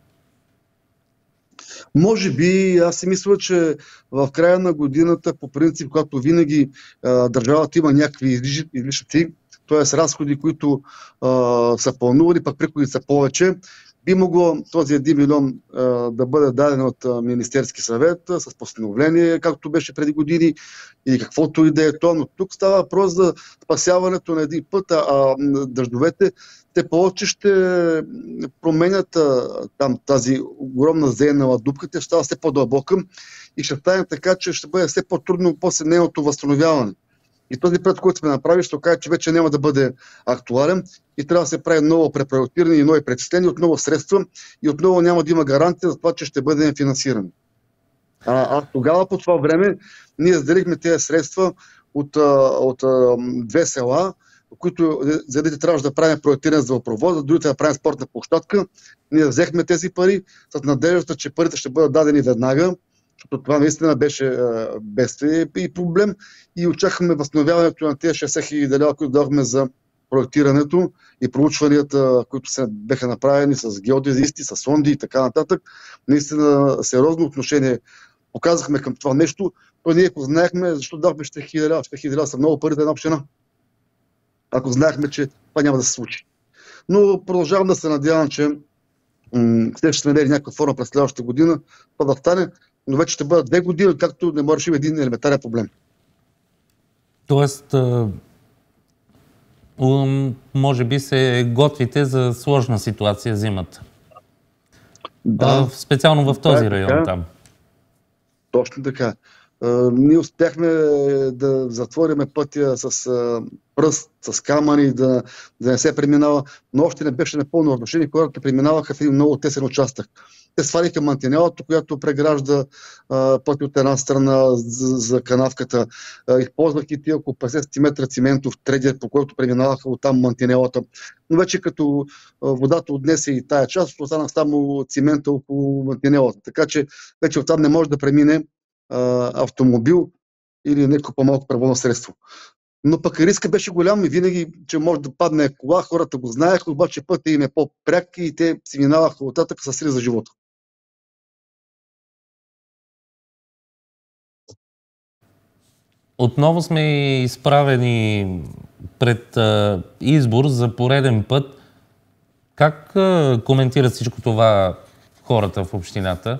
Speaker 17: Може би, аз си мисля, че в края на годината, по принцип, когато винаги държавата има някакви излишъци, т.е. разходи, които са планувани, пък приходи са повече, би могло този 1 милион да бъде даден от Министерски съвет с постановление, както беше преди години и каквото и да е то. Но тук става въпрос за спасяването на един път, а дъждовете те повече ще променят там тази огромна зейнала дупка, тя ще става все по-дълбока и ще стане така, че ще бъде все по-трудно после нейното възстановяване. И този проект, който сме направили, ще окаже, че вече няма да бъде актуален и трябва да се прави ново препроектиране и нови пречисления, отново средства и отново няма да има гаранция за това, че ще бъде финансиран. Тогава по това време ние заделихме тези средства от две села, които за едните трябваше да правим проектиране за водопровод, за другите да правим спортна площадка. Ние взехме тези пари с надеждата, че парите ще бъдат дадени веднага, защото това наистина беше бедствие и проблем и очакваме възстановяването на тези 60 хиляди лева, които дадохме за проектирането и проучванията, които се беха направени с геодезисти, с сонди и така нататък. Наистина сериозно отношение показахме към това нещо. То ние ако знаехме, защо дахме 60 хиляди лева, 60 хиляди лева са много пари за една община. Ако знаехме, че това няма да се случи. Но продължавам да се надявам, че ще се намери някаква форма през следващата година, това да стане, но вече ще бъдат 2 години, както не може да решим един елементарен проблем.
Speaker 2: Тоест, може би се готвите за сложна ситуация зимата.
Speaker 17: Да.
Speaker 2: Специално в този район там.
Speaker 17: Точно така. Ние успяхме да затворим пътя с пръст, с камъни, да не се преминава, но още не беше напълно разрушени, хората преминаваха в един много тесен участък. Те свалиха мантинелата, която прегражда пътя от една страна за канавката. Използваха и тия около 50 см циментов тредер, по който преминаваха оттам мантинелата. Но вече като водата отнесе и тая част, остана само цимента около мантинелата. Така че вече оттам не може да премине автомобил или някакво по-малко превозно средство. Но пък риска беше голям и винаги, че може да падне кола, хората го знаеха, обаче пътя им е по-пряк и те си минаваха оттатък с риск за живота.
Speaker 2: Отново сме изправени пред избор за пореден път. Как коментират всичко това хората в общината?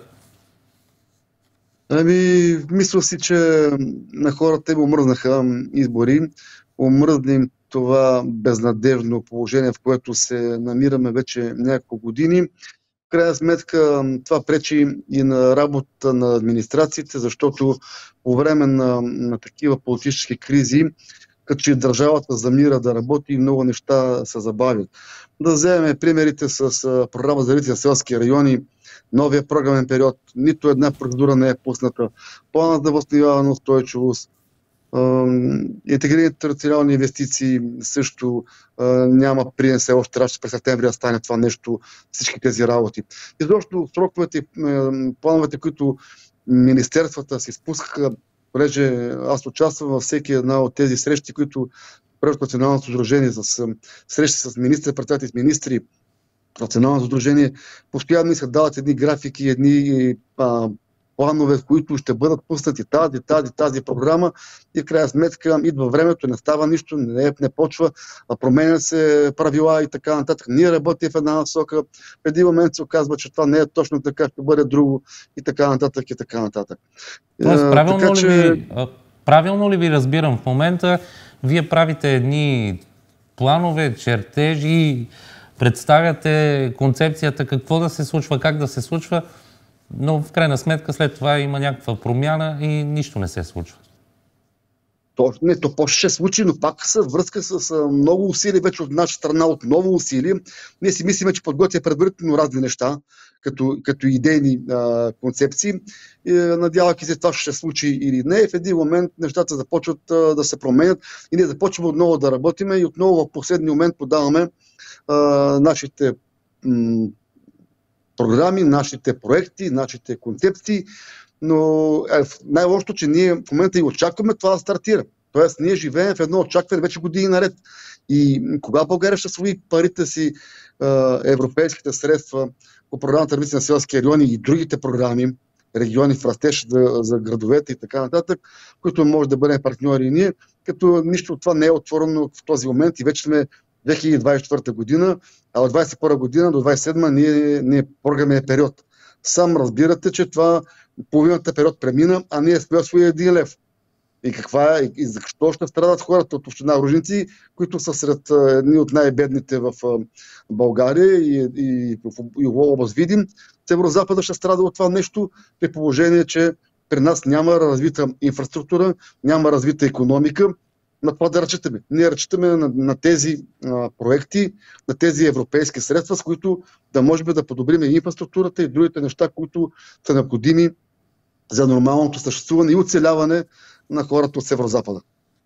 Speaker 17: Мисля си, че на хората им омръзнаха избори. Омръзна им това безнадежно положение, в което се намираме вече няколко години. В крайна сметка това пречи и на работа на администрациите, защото по време на такива политически кризи, като че държавата замира да работи и много неща се забавят. Да вземем примерите с програма за развитие на селски райони, новия програмен период, нито една процедура не е пусната. Планът за възстановяване на устойчивост, интегрираните териториални инвестиции също няма принесе, още трябваше през септември да стане това нещо, всички тези работи. Изобщо сроковете и плановете, които министерствата си спускаха, понеже аз участвам във всеки една от тези срещи, които правят Националното сдружение, с срещи с министри, председатели с министри, Националното сдружение, постоянно искат да дават едни графики, едни планове, които ще бъдат пуснати тази програма и в крайна сметка идва времето, не става нищо, не почва, променят се правила и така нататък. Ние работим в една насока, преди момент се оказва, че това не е точно така, ще бъде друго и така нататък и така нататък.
Speaker 2: Тоест, правилно ли ви разбирам в момента, вие правите едни планове, чертежи, представяте концепцията какво да се случва, как да се случва, но в крайна сметка след това има някаква промяна и нищо не се случва.
Speaker 17: То ще се случи, но пак са връзка с много усилия вече от наша страна, от ново усилие. Ние си мислиме, че подготвя предварително разни неща, като идейни концепции. Надявайки се това ще се случи или не, в един момент нещата започват да се променят и ние започваме отново да работиме и отново в последния момент подаваме нашите програми, нашите проекти, нашите концепции, но най-лошото, че ние в момента и очакваме това да стартира. Тоест, ние живеем в едно очакване вече години наред. И кога България ще освои парите си, европейските средства по програмата развитие на селски райони и другите програми, региони в растеж за градовете и така нататък, които може да бъдем партньори и ние, като нищо от това не е отворено в този момент и вече сме 2024 година, а от 2021 година до 2027 ние програмен период. Сам разбирате, че това половината период премина, а ние сме освоили 1 лев. И каква е, и защо ще страдат хората от община Ружинци, които са сред едни от най-бедните в България и в област Видин. Северо-Запада ще страда от това нещо, при положение, че при нас няма развита инфраструктура, няма развита икономика. На това да разчитаме. Ние разчитаме на тези проекти, на тези европейски средства, с които да можем да подобрим инфраструктурата и другите неща, които са необходими за нормалното съществуване и оцеляване на хората от Северо-Запада.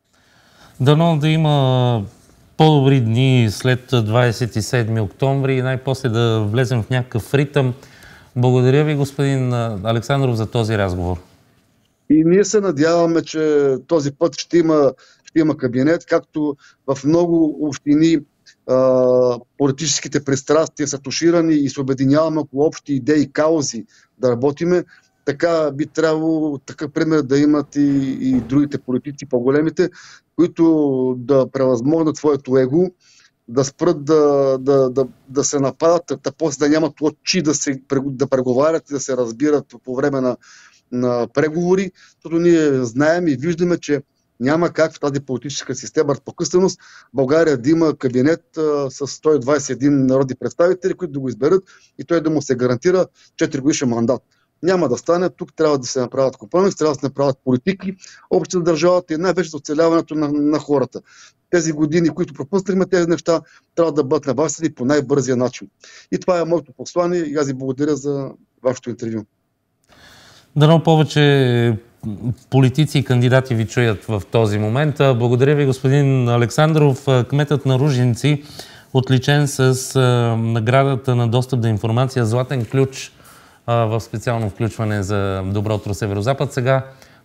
Speaker 2: Дано да има по-добри дни след 27 октомври и най-после да влезем в някакъв ритъм. Благодаря ви, господин Александров, за този разговор.
Speaker 17: И ние се надяваме, че този път ще има кабинет, както в много общини политическите пристрастия са туширани и се обединяваме около общи идеи и каузи да работиме. Така би трябвало такъв пример да имат и другите политици, по-големите, които да превъзмогнат своето его, да спрат да се нападат, после да нямат очи да преговарят и да се разбират по време на преговори, защото ние знаем и виждаме, че няма как в тази политическа система разпокъсаност България да има кабинет с 121 народни представители, които да го изберат и той да му се гарантира 4 годишен мандат. Няма да стане. Тук трябва да се направят компромиси, трябва да се направят политики, общи за държавата и най-вече за оцеляването на хората. Тези години, които пропуснахме тези неща, трябва да бъдат наваксани по най-бързия начин. И това е моето послание и аз ви благодаря за вашето интервю.
Speaker 2: Дано повече политици и кандидати ви чуят в този момент. Благодаря ви, господин Александров. Кметът на Ружинци, отличен с наградата на достъп до информация Златен ключ в специално включване за Добро утро Северо-Запад. Сега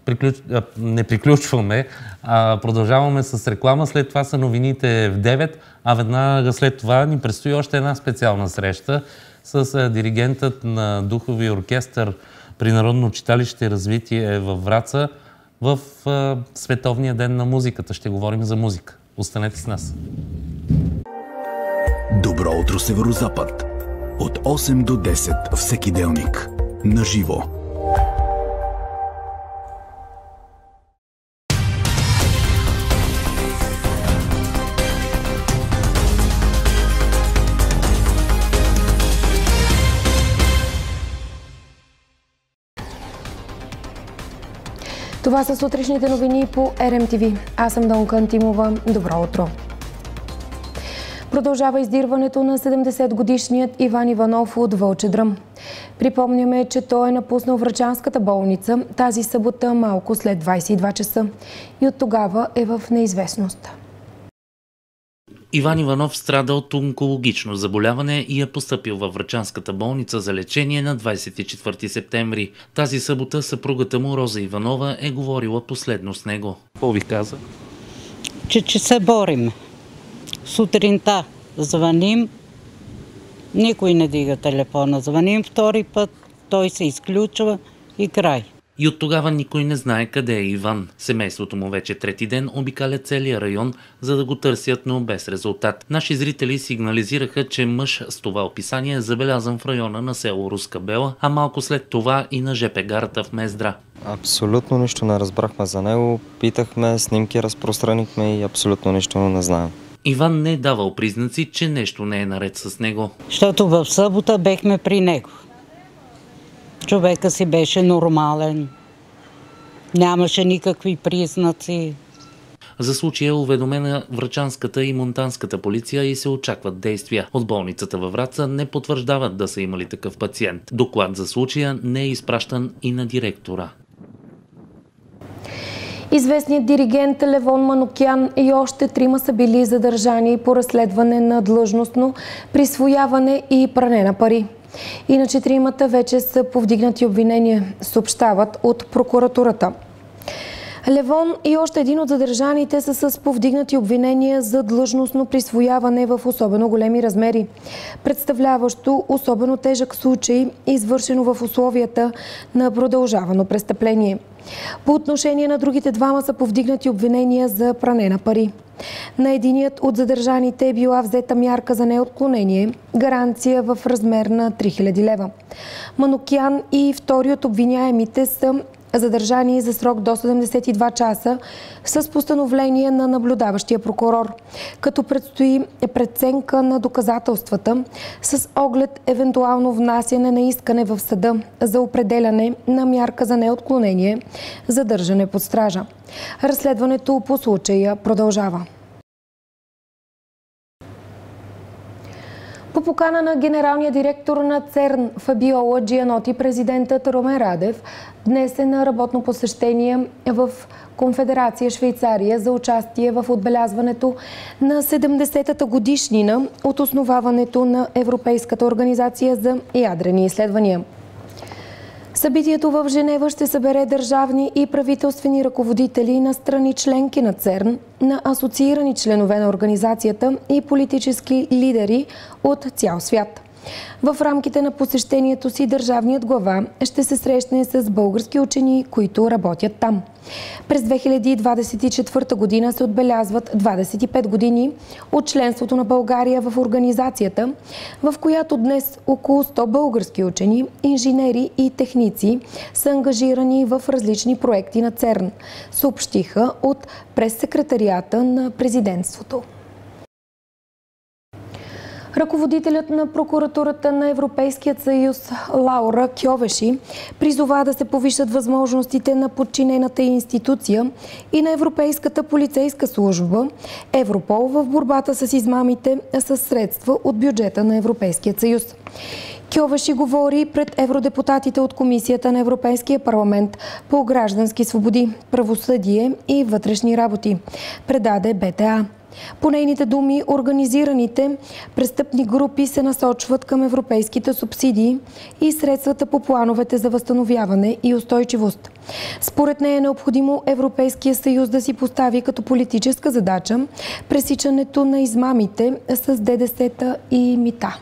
Speaker 2: не приключваме, а продължаваме с реклама. След това са новините в 9, а веднага след това ни предстои още една специална среща с диригентът на духови оркестър при Народно читалище Развитие във Враца в Световния ден на музиката. Ще говорим за музика. Останете с нас.
Speaker 1: Добро утро Северо-Запад. От 8 до 10 всеки делник. На живо.
Speaker 3: Това са сутрешните новини по РМТV. Аз съм Донка Антимова. Добро утро! Продължава издирването на 70-годишният Иван Иванов от Вълчедръм. Припомняме, че той е напуснал Врачанската болница тази събота малко след 22 часа и от тогава е в неизвестност.
Speaker 2: Иван Иванов страда от онкологично заболяване и е постъпил във Врачанската болница за лечение на 24 септември. Тази събота съпругата му Роза Иванова е говорила последно с него. Какво ви каза?
Speaker 4: Че се борим. Сутринта звъним, никой не дига телефона. Звъним втори път, той се изключва и край.
Speaker 2: И от тогава никой не знае къде е Иван. Семейството му вече трети ден обикаля целия район, за да го търсят, но без резултат. Наши зрители сигнализираха, че мъж с това описание е забелязан в района на село Руска Бела, а малко след това и на ЖП гарата в Мездра.
Speaker 5: Абсолютно нищо не разбрахме за него. Питахме, снимки разпространихме и абсолютно нищо не знаем.
Speaker 2: Иван не е давал признаци, че нещо не е наред с него.
Speaker 4: Защото в събота бехме при него. Човека си беше нормален. Нямаше никакви признаци.
Speaker 2: За случая е уведомена Врачанската и Монтанската полиция и се очакват действия. От болницата във Враца не потвърждават да са имали такъв пациент. Доклад за случая не е изпращан и на директора.
Speaker 3: Известният диригент Левон Манукян и още 3 са били задържани по разследване на длъжностно присвояване и пране на пари. Иначе 3 вече са повдигнати обвинения, съобщават от прокуратурата. Левон и още един от задържаните са с повдигнати обвинения за длъжностно присвояване в особено големи размери, представляващо особено тежък случай, извършено в условията на продължавано престъпление. По отношение на другите двама са повдигнати обвинения за пране на пари. На единият от задържаните е била взета мярка за неотклонение, гаранция в размер на 3000 лева. Манукян и втори от обвиняемите са задържани за срок до 72 часа с постановление на наблюдаващия прокурор, като предстои преценка на доказателствата с оглед евентуално внасяне на искане в съда за определяне на мярка за неотклонение, задържане под стража. Разследването по случая продължава. По покана на генералния директор на ЦЕРН Фабиола Джианоти, президентът Румен Радев днес е на работно посещение в Конфедерация Швейцария за участие в отбелязването на 70-та годишнина от основаването на Европейската организация за ядрени изследвания. Събитието в Женева ще събере държавни и правителствени ръководители на страни членки на ЦЕРН, на асоциирани членове на организацията и политически лидери от цял свят. В рамките на посещението си държавният глава ще се срещне с български учени, които работят там. През 2024 година се отбелязват 25 години от членството на България в организацията, в която днес около 100 български учени, инженери и техници са ангажирани в различни проекти на ЦЕРН, съобщиха от прессекретариата на президентството. Ръководителят на прокуратурата на Европейският съюз Лаура Кьовеши призова да се повишат възможностите на подчинената институция и на Европейската полицейска служба Европол в борбата с измамите с средства от бюджета на Европейският съюз. Кьовеши говори пред евродепутатите от Комисията на Европейския парламент по граждански свободи, правосъдие и вътрешни работи, предаде БТА. По нейните думи, организираните престъпни групи се насочват към европейските субсидии и средствата по плановете за възстановяване и устойчивост. Според нея е необходимо Европейския съюз да си постави като политическа задача пресичането на измамите с ДДС-та и мита.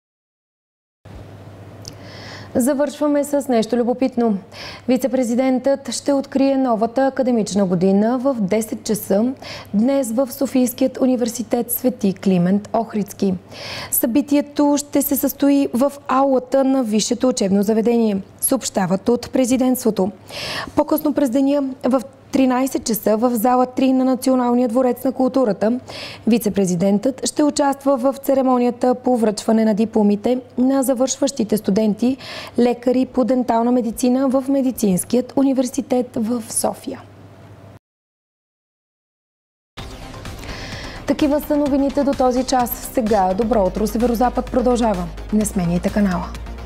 Speaker 3: Завършваме с нещо любопитно. Вице-президентът ще открие новата академична година в 10 часа днес в Софийският университет Свети Климент Охридски. Събитието ще се състои в аулата на висшето учебно заведение, съобщават от президентството. По-късно през деня в 13 часа в зала 3 на Националния дворец на културата вице-президентът ще участва в церемонията по връчване на дипломите на завършващите студенти, лекари по дентална медицина в Медицинският университет в София. Такива са новините до този час. Сега Добро утро, Северозапад продължава. Не сменяйте канала.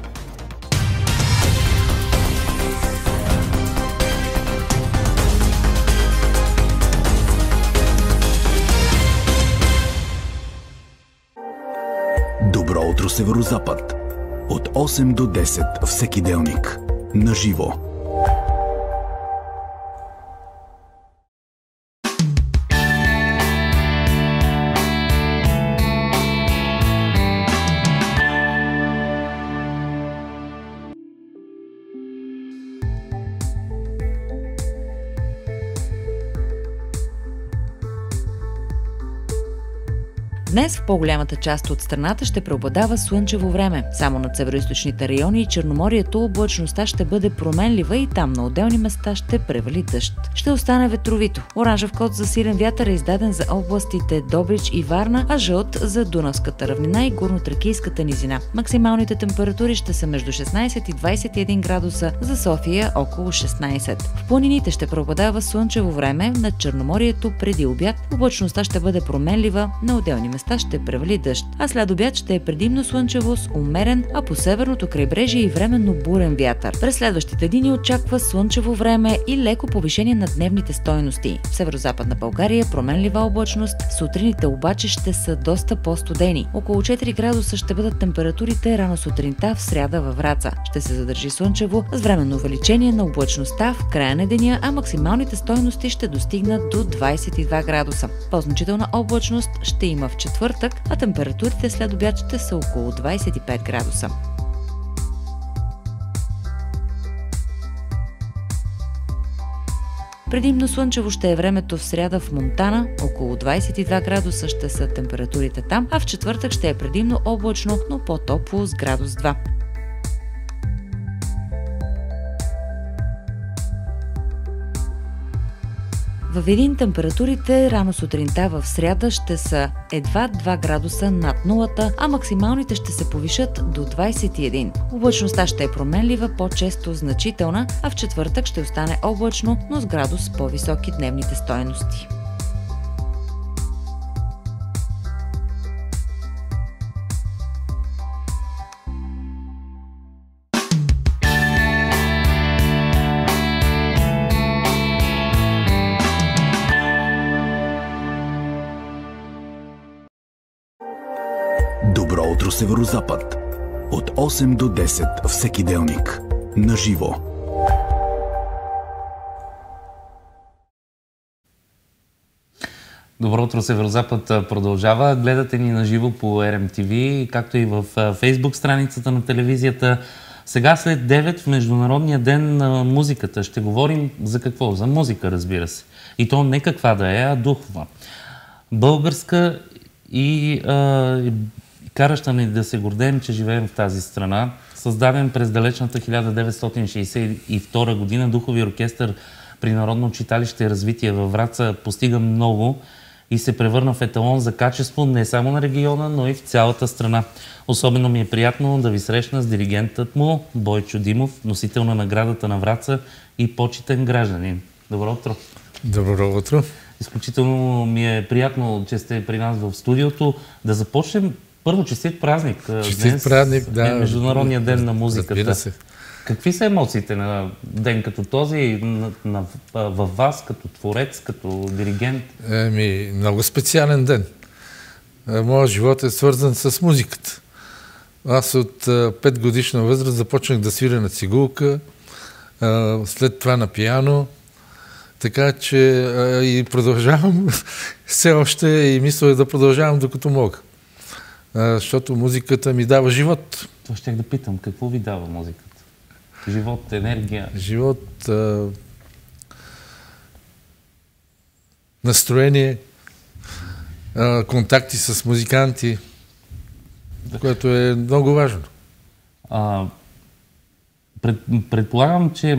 Speaker 1: Добро утро, Северозапад. От 8 до 10 всеки делник. На живо.
Speaker 6: Днес в по-голямата част от страната ще преобладава слънчево време. Само над североизточните райони и Черноморието облачността ще бъде променлива и там на отделни места ще превали дъжд. Ще остане ветровито. Оранжев код за силен вятър е издаден за областите Добрич и Варна, а жълт за Дунавската равнина и Горнотракийската низина. Максималните температури ще са между 16 и 21 градуса, за София около 16. В планините ще преобладава слънчево време, над Черноморието преди обяд облачността ще бъде променлива на отделни места места ще превали дъжд, а след обяд ще е предимно слънчево с умерен, а по северното крайбрежие и временно бурен вятър. През следващите дни очаква слънчево време и леко повишение на дневните стойности. В северо-западна България променлива облачност, сутрините обаче ще са доста по-студени. Около 4 градуса ще бъдат температурите рано сутринта в сряда във Враца. Ще се задържи слънчево с временно увеличение на облачността в края на деня, а максималните стойности ще достигнат до 22 градуса. По-значителна облачност ще има в четвъртък, а температурите след обяд ще са около 25 градуса. Предимно слънчево ще е времето в сряда в Монтана, около 22 градуса ще са температурите там, а в четвъртък ще е предимно облачно, но по-топло с градус 2. Във Видин температурите рано сутринта в сряда ще са едва 2 градуса над нулата, а максималните ще се повишат до 21. Облачността ще е променлива, по-често значителна, а в четвъртък ще остане облачно, но с градус по-високи дневните стойности.
Speaker 1: Добро утро, Северозапад. От 8 до 10 всеки делник. На живо.
Speaker 2: Добро утро, Северозапад продължава. Гледате ни на живо по RMTV, както и в Фейсбук страницата на телевизията. Сега след 9 в Международния ден на музиката ще говорим за какво? За музика, разбира се. И то не каква да е, а духова. Българска и караща ни да се гордеем, че живеем в тази страна. Създаден през далечната 1962 година, духови оркестър при Народно читалище и развитие във Враца постига много и се превърна в еталон за качество не само на региона, но и в цялата страна. Особено ми е приятно да ви срещна с диригентът му Бойчо Димов, носител на наградата на Враца и почитен гражданин. Добро утро!
Speaker 18: Добро утро!
Speaker 2: Изключително ми е приятно, че сте при нас в студиото. Да започнем първо честит празник.
Speaker 18: Честит празник, да.
Speaker 2: Международния ден на музиката.
Speaker 18: Разбира се.
Speaker 2: Какви са емоциите на ден като този във вас, като творец, като диригент?
Speaker 18: Много специален ден. Моят живот е свързан с музиката. Аз от 5 годишна възраст започнах да свиря на цигулка, след това на пиано. Така че и продължавам все още и мисля да продължавам докато мога. Защото музиката ми дава живот.
Speaker 2: Това щях да питам. Какво ви дава музиката? Живот, енергия?
Speaker 18: Живот, настроение, контакти с музиканти, което е много важно.
Speaker 2: Предполагам, че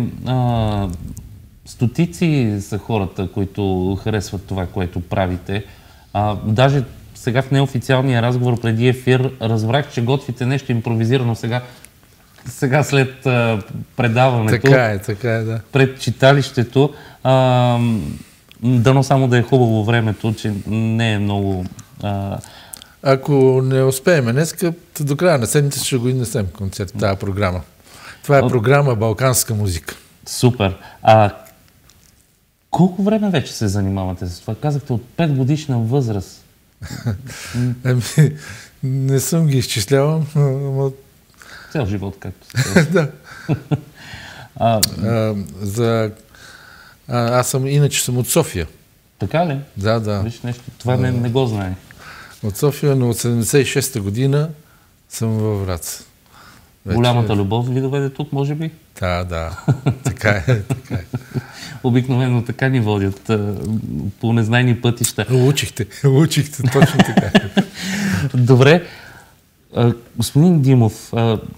Speaker 2: стотици са хората, които харесват това, което правите. Даже сега в неофициалния разговор преди ефир разбрах, че готвите нещо импровизирано сега след предаването.
Speaker 18: Така е, да.
Speaker 2: Пред читалището. Дано само да е хубаво времето, че не е много...
Speaker 18: Ако не успеем днеска, до края на седмица ще го изнесем концерт, тази програма. Това е програма Балканска музика.
Speaker 2: Супер. Колко време вече се занимавате с това? Казахте от 5 годишна възраст.
Speaker 18: Не съм ги изчислявам.
Speaker 2: Цял живот, както се казва.
Speaker 18: Да. Аз иначе съм от София.
Speaker 2: Така ли?
Speaker 18: Да.
Speaker 2: Виж нещо, това не го знае.
Speaker 18: От София, но от 76-та година съм във Враца.
Speaker 2: Голямата любов ви доведе тук, може би?
Speaker 18: Да. Така е.
Speaker 2: Обикновено така ни водят по незнайни пътища.
Speaker 18: Учихте, точно така.
Speaker 2: Добре. Господин Димов,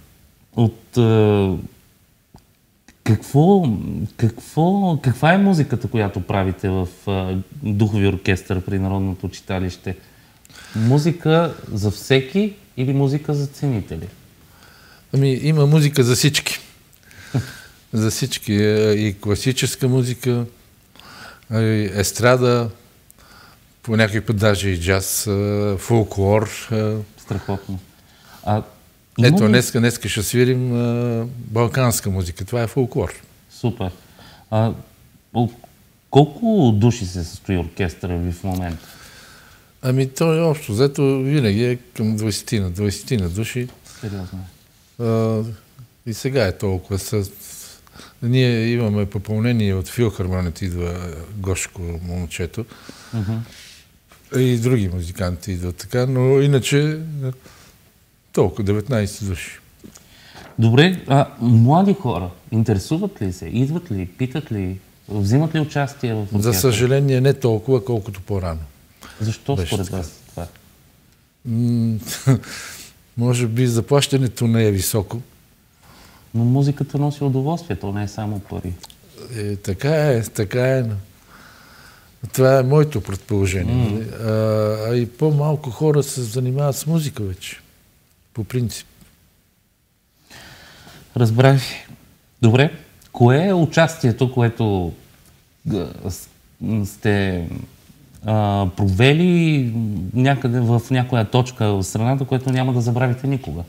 Speaker 2: каква е музиката, която правите в духови оркестър при Народното читалище? Музика за всеки или музика за ценители?
Speaker 18: Има музика за всички. За всички. И класическа музика, и естрада, по някой път даже и джаз, фолклор.
Speaker 2: Страхотно.
Speaker 18: Ето, днеска ще свирим балканска музика. Това е фолклор.
Speaker 2: Супер. Колко души се състои оркестъра ви в момента?
Speaker 18: Той общо взето винаги е към 20 души.
Speaker 2: Сериозно.
Speaker 18: И сега е толкова. Ние имаме попълнение от филхармонията, идва Гошко, момчето. И други музиканти идват така, но иначе толкова, 19 души.
Speaker 2: Добре, млади хора, интересуват ли се? Идват ли? Питат ли? Взимат ли участие в оркестъра?
Speaker 18: За съжаление не толкова, колкото по-рано.
Speaker 2: Защо според вас това?
Speaker 18: Може би заплащането не е високо.
Speaker 2: Но музиката носи удоволствие, то не е само пари.
Speaker 18: Така е. Това е моето предположение. А и по-малко хора се занимават с музика вече. По принцип.
Speaker 2: Разбрах. Добре. Кое е участието, което сте провели някъде в някоя точка в страната, което няма да забравите никога?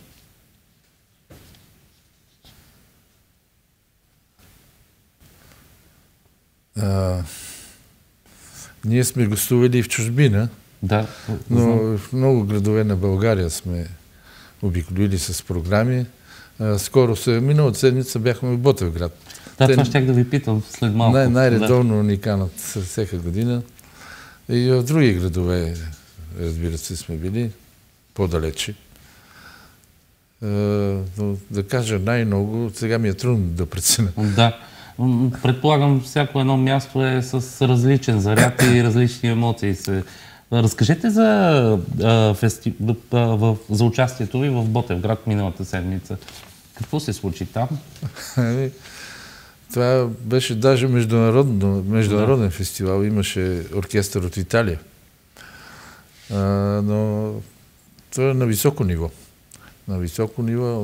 Speaker 18: Ние сме гостували в чужбина, но в много градове на България сме обиколили с програми. Скоро миналата седмица бяхме в Ботевград.
Speaker 2: Това щях да ви питам след малко.
Speaker 18: Най-редовно ни канат всяка година. И в други градове, разбира се, сме били по-далече. Но да кажа най-много, сега ми е трудно да преценя.
Speaker 2: Да. Предполагам, всяко едно място е с различен заряд и различни емоции. Разкажете за участието ви в Ботевград миналата седмица. Какво се случи там?
Speaker 18: Това беше даже международен фестивал. Имаше оркестър от Италия. Но това е на високо ниво. На високо ниво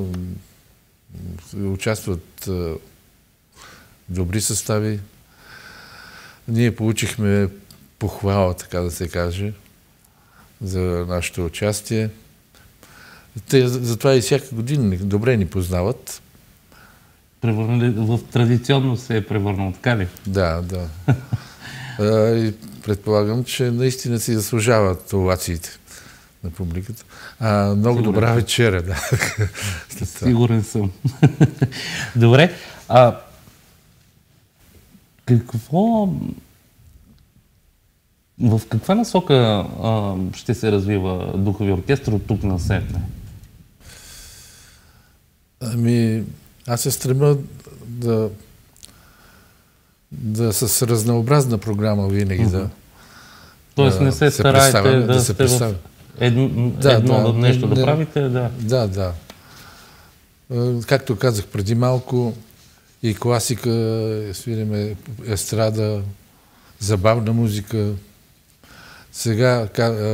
Speaker 18: участват добри състави. Ние получихме похвала, така да се каже, за нашето участие. Те затова и всяка година добре ни познават.
Speaker 2: В традиционно се е превърнал, така ли?
Speaker 18: Да. И предполагам, че наистина си заслужават овациите на публиката. Много добра вечеря, да.
Speaker 2: Сигурен съм. Добре. В каква насока ще се развива духови оркестър от тук насетне?
Speaker 18: Аз се стремя да с разнообразна програма винаги
Speaker 2: Тоест не се стараете да сте в едно нещо да правите?
Speaker 18: Да. Както казах преди малко, и класика, свириме естрада, забавна музика. Сега,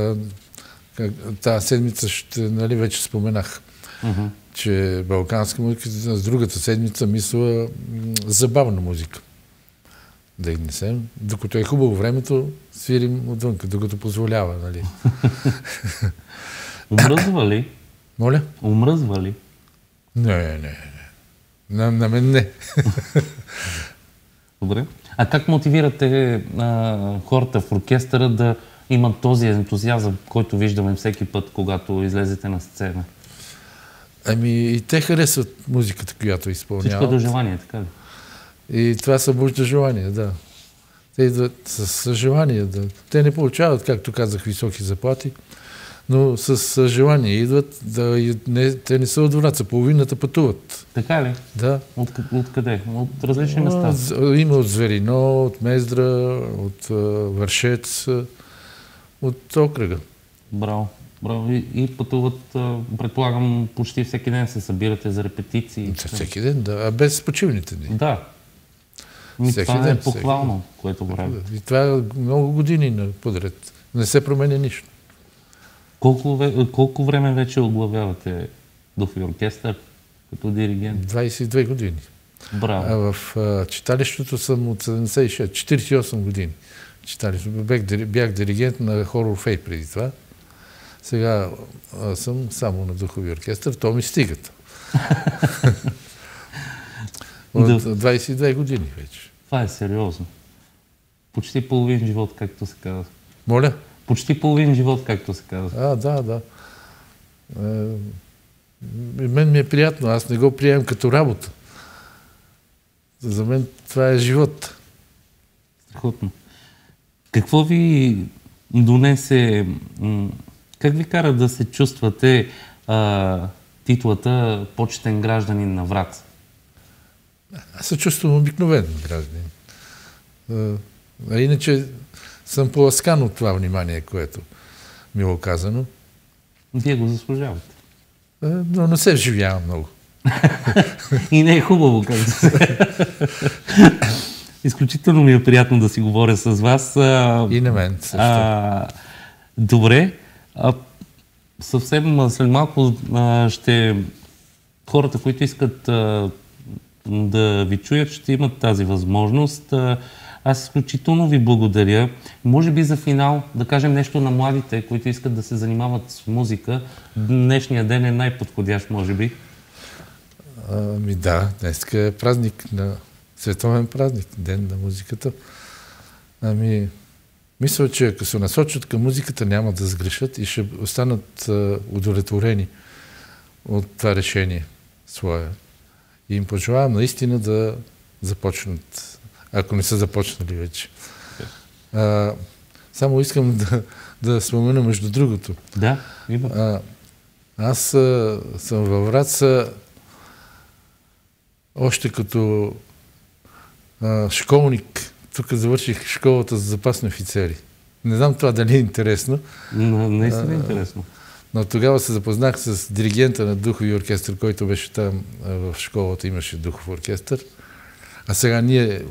Speaker 18: тази седмица вече споменах, че балканска музика, с другата седмица мисля забавна музика. Да изнесем. Докато е хубаво времето, свирим отвънка, докато позволява, нали?
Speaker 2: Умръзва ли?
Speaker 18: Моля?
Speaker 2: Умръзва ли?
Speaker 18: Не. На мен не.
Speaker 2: Добре. А как мотивирате хората в оркестъра да имат този ентузиазъм, който виждаме всеки път, когато излезете на сцена?
Speaker 18: И те харесват музиката, която изпълняват.
Speaker 2: Всичко до желание, така ли?
Speaker 18: И това събужда желание, да. Те идват с желание. Да. Те не получават, както казах, високи заплати, но с желание идват. Те не са от враца, половината пътуват.
Speaker 2: Така ли?
Speaker 18: Да.
Speaker 2: От къде? От различни места?
Speaker 18: Има от Зверино, от Мездра, от Вършец, от окръга.
Speaker 2: Браво. И пътуват, предполагам, почти всеки ден се събирате за репетиции.
Speaker 18: Всеки ден, да. А без почивните дни.
Speaker 2: Да. Това е похвално, което го прави.
Speaker 18: И това е много години подред. Не се променя нищо.
Speaker 2: Колко време вече оглавявате духови оркестър като диригент?
Speaker 18: 22 години.
Speaker 2: Браво.
Speaker 18: А в читалището съм от 76, 48 години. читалище. Бях диригент на хор Орфей преди това. Сега съм само на духови оркестър. То ми стигат. От 22 години вече.
Speaker 2: Това е сериозно. Почти половин живот, както се казва.
Speaker 18: Моля?
Speaker 2: Почти половин живот, както се казва.
Speaker 18: Да. Мен ми е приятно. Аз не го приемам като работа. За мен това е живот.
Speaker 2: Страхотно. Какво ви донесе, как ви кара да се чувствате титлата почетен гражданин на Враца?
Speaker 18: Аз се чувствам обикновен гражданин. А иначе съм поласкан от това внимание, което ми е оказано.
Speaker 2: Вие го заслужавате.
Speaker 18: Но не се вживявам много.
Speaker 2: И не е хубаво, както се. Изключително ми е приятно да си говоря с вас.
Speaker 18: И на мен също.
Speaker 2: Добре. Съвсем след малко хората, които искат да ви чуят, ще имат тази възможност. Аз изключително ви благодаря. Може би за финал да кажем нещо на младите, които искат да се занимават с музика. Днешния ден е най-подходящ, може би.
Speaker 18: Да, днес е празник, световен празник, ден на музиката. Мисля, че ако се насочат към музиката, няма да сгрешат и ще останат удовлетворени от това решение свое. И им пожелавам наистина да започнат, ако не са започнали вече. Само искам да спомена между другото.
Speaker 2: Да,
Speaker 18: аз съм във Враца още като школник. Тук завърших школата за запасни офицери. Не знам това дали е интересно.
Speaker 2: Наистина е интересно.
Speaker 18: Но тогава се запознах с диригента на духови оркестър, който беше там в школата, имаше духов оркестър. А сега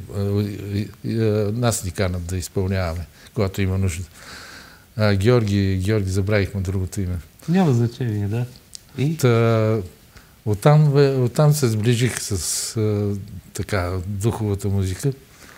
Speaker 18: нас ни канат да изпълняваме, когато има нужда. Георги, забравихме другото име.
Speaker 2: Няма значение, да.
Speaker 18: Оттам се сближих с духовата музика.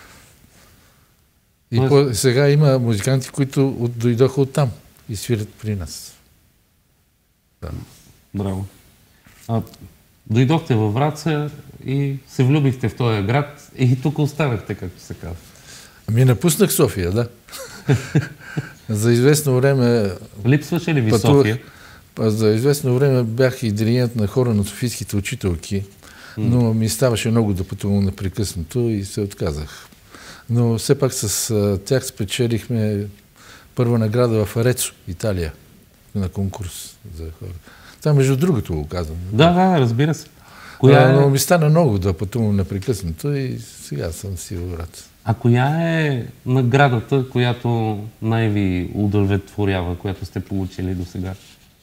Speaker 18: И сега има музиканти, които дойдоха оттам и свирят при нас. Да.
Speaker 2: Браво. Дойдохте във Враца и се влюбихте в този град и тук останахте, както се казва.
Speaker 18: Напуснах София, да. За известно време...
Speaker 2: Липсваше ли ви София?
Speaker 18: За известно време бях и диригент на хора на софийските учителки, но ми ставаше много да пътувам непрекъснато и се отказах. Но все пак с тях спечелихме първа награда в Арецо, Италия, на конкурс за хора. Това между другото го казвам.
Speaker 2: Да, разбира се.
Speaker 18: Но ми стана много да пътувам непрекъснато и сега съм си във Враца.
Speaker 2: А коя е наградата, която най-ви удовлетворява, която сте получили до сега?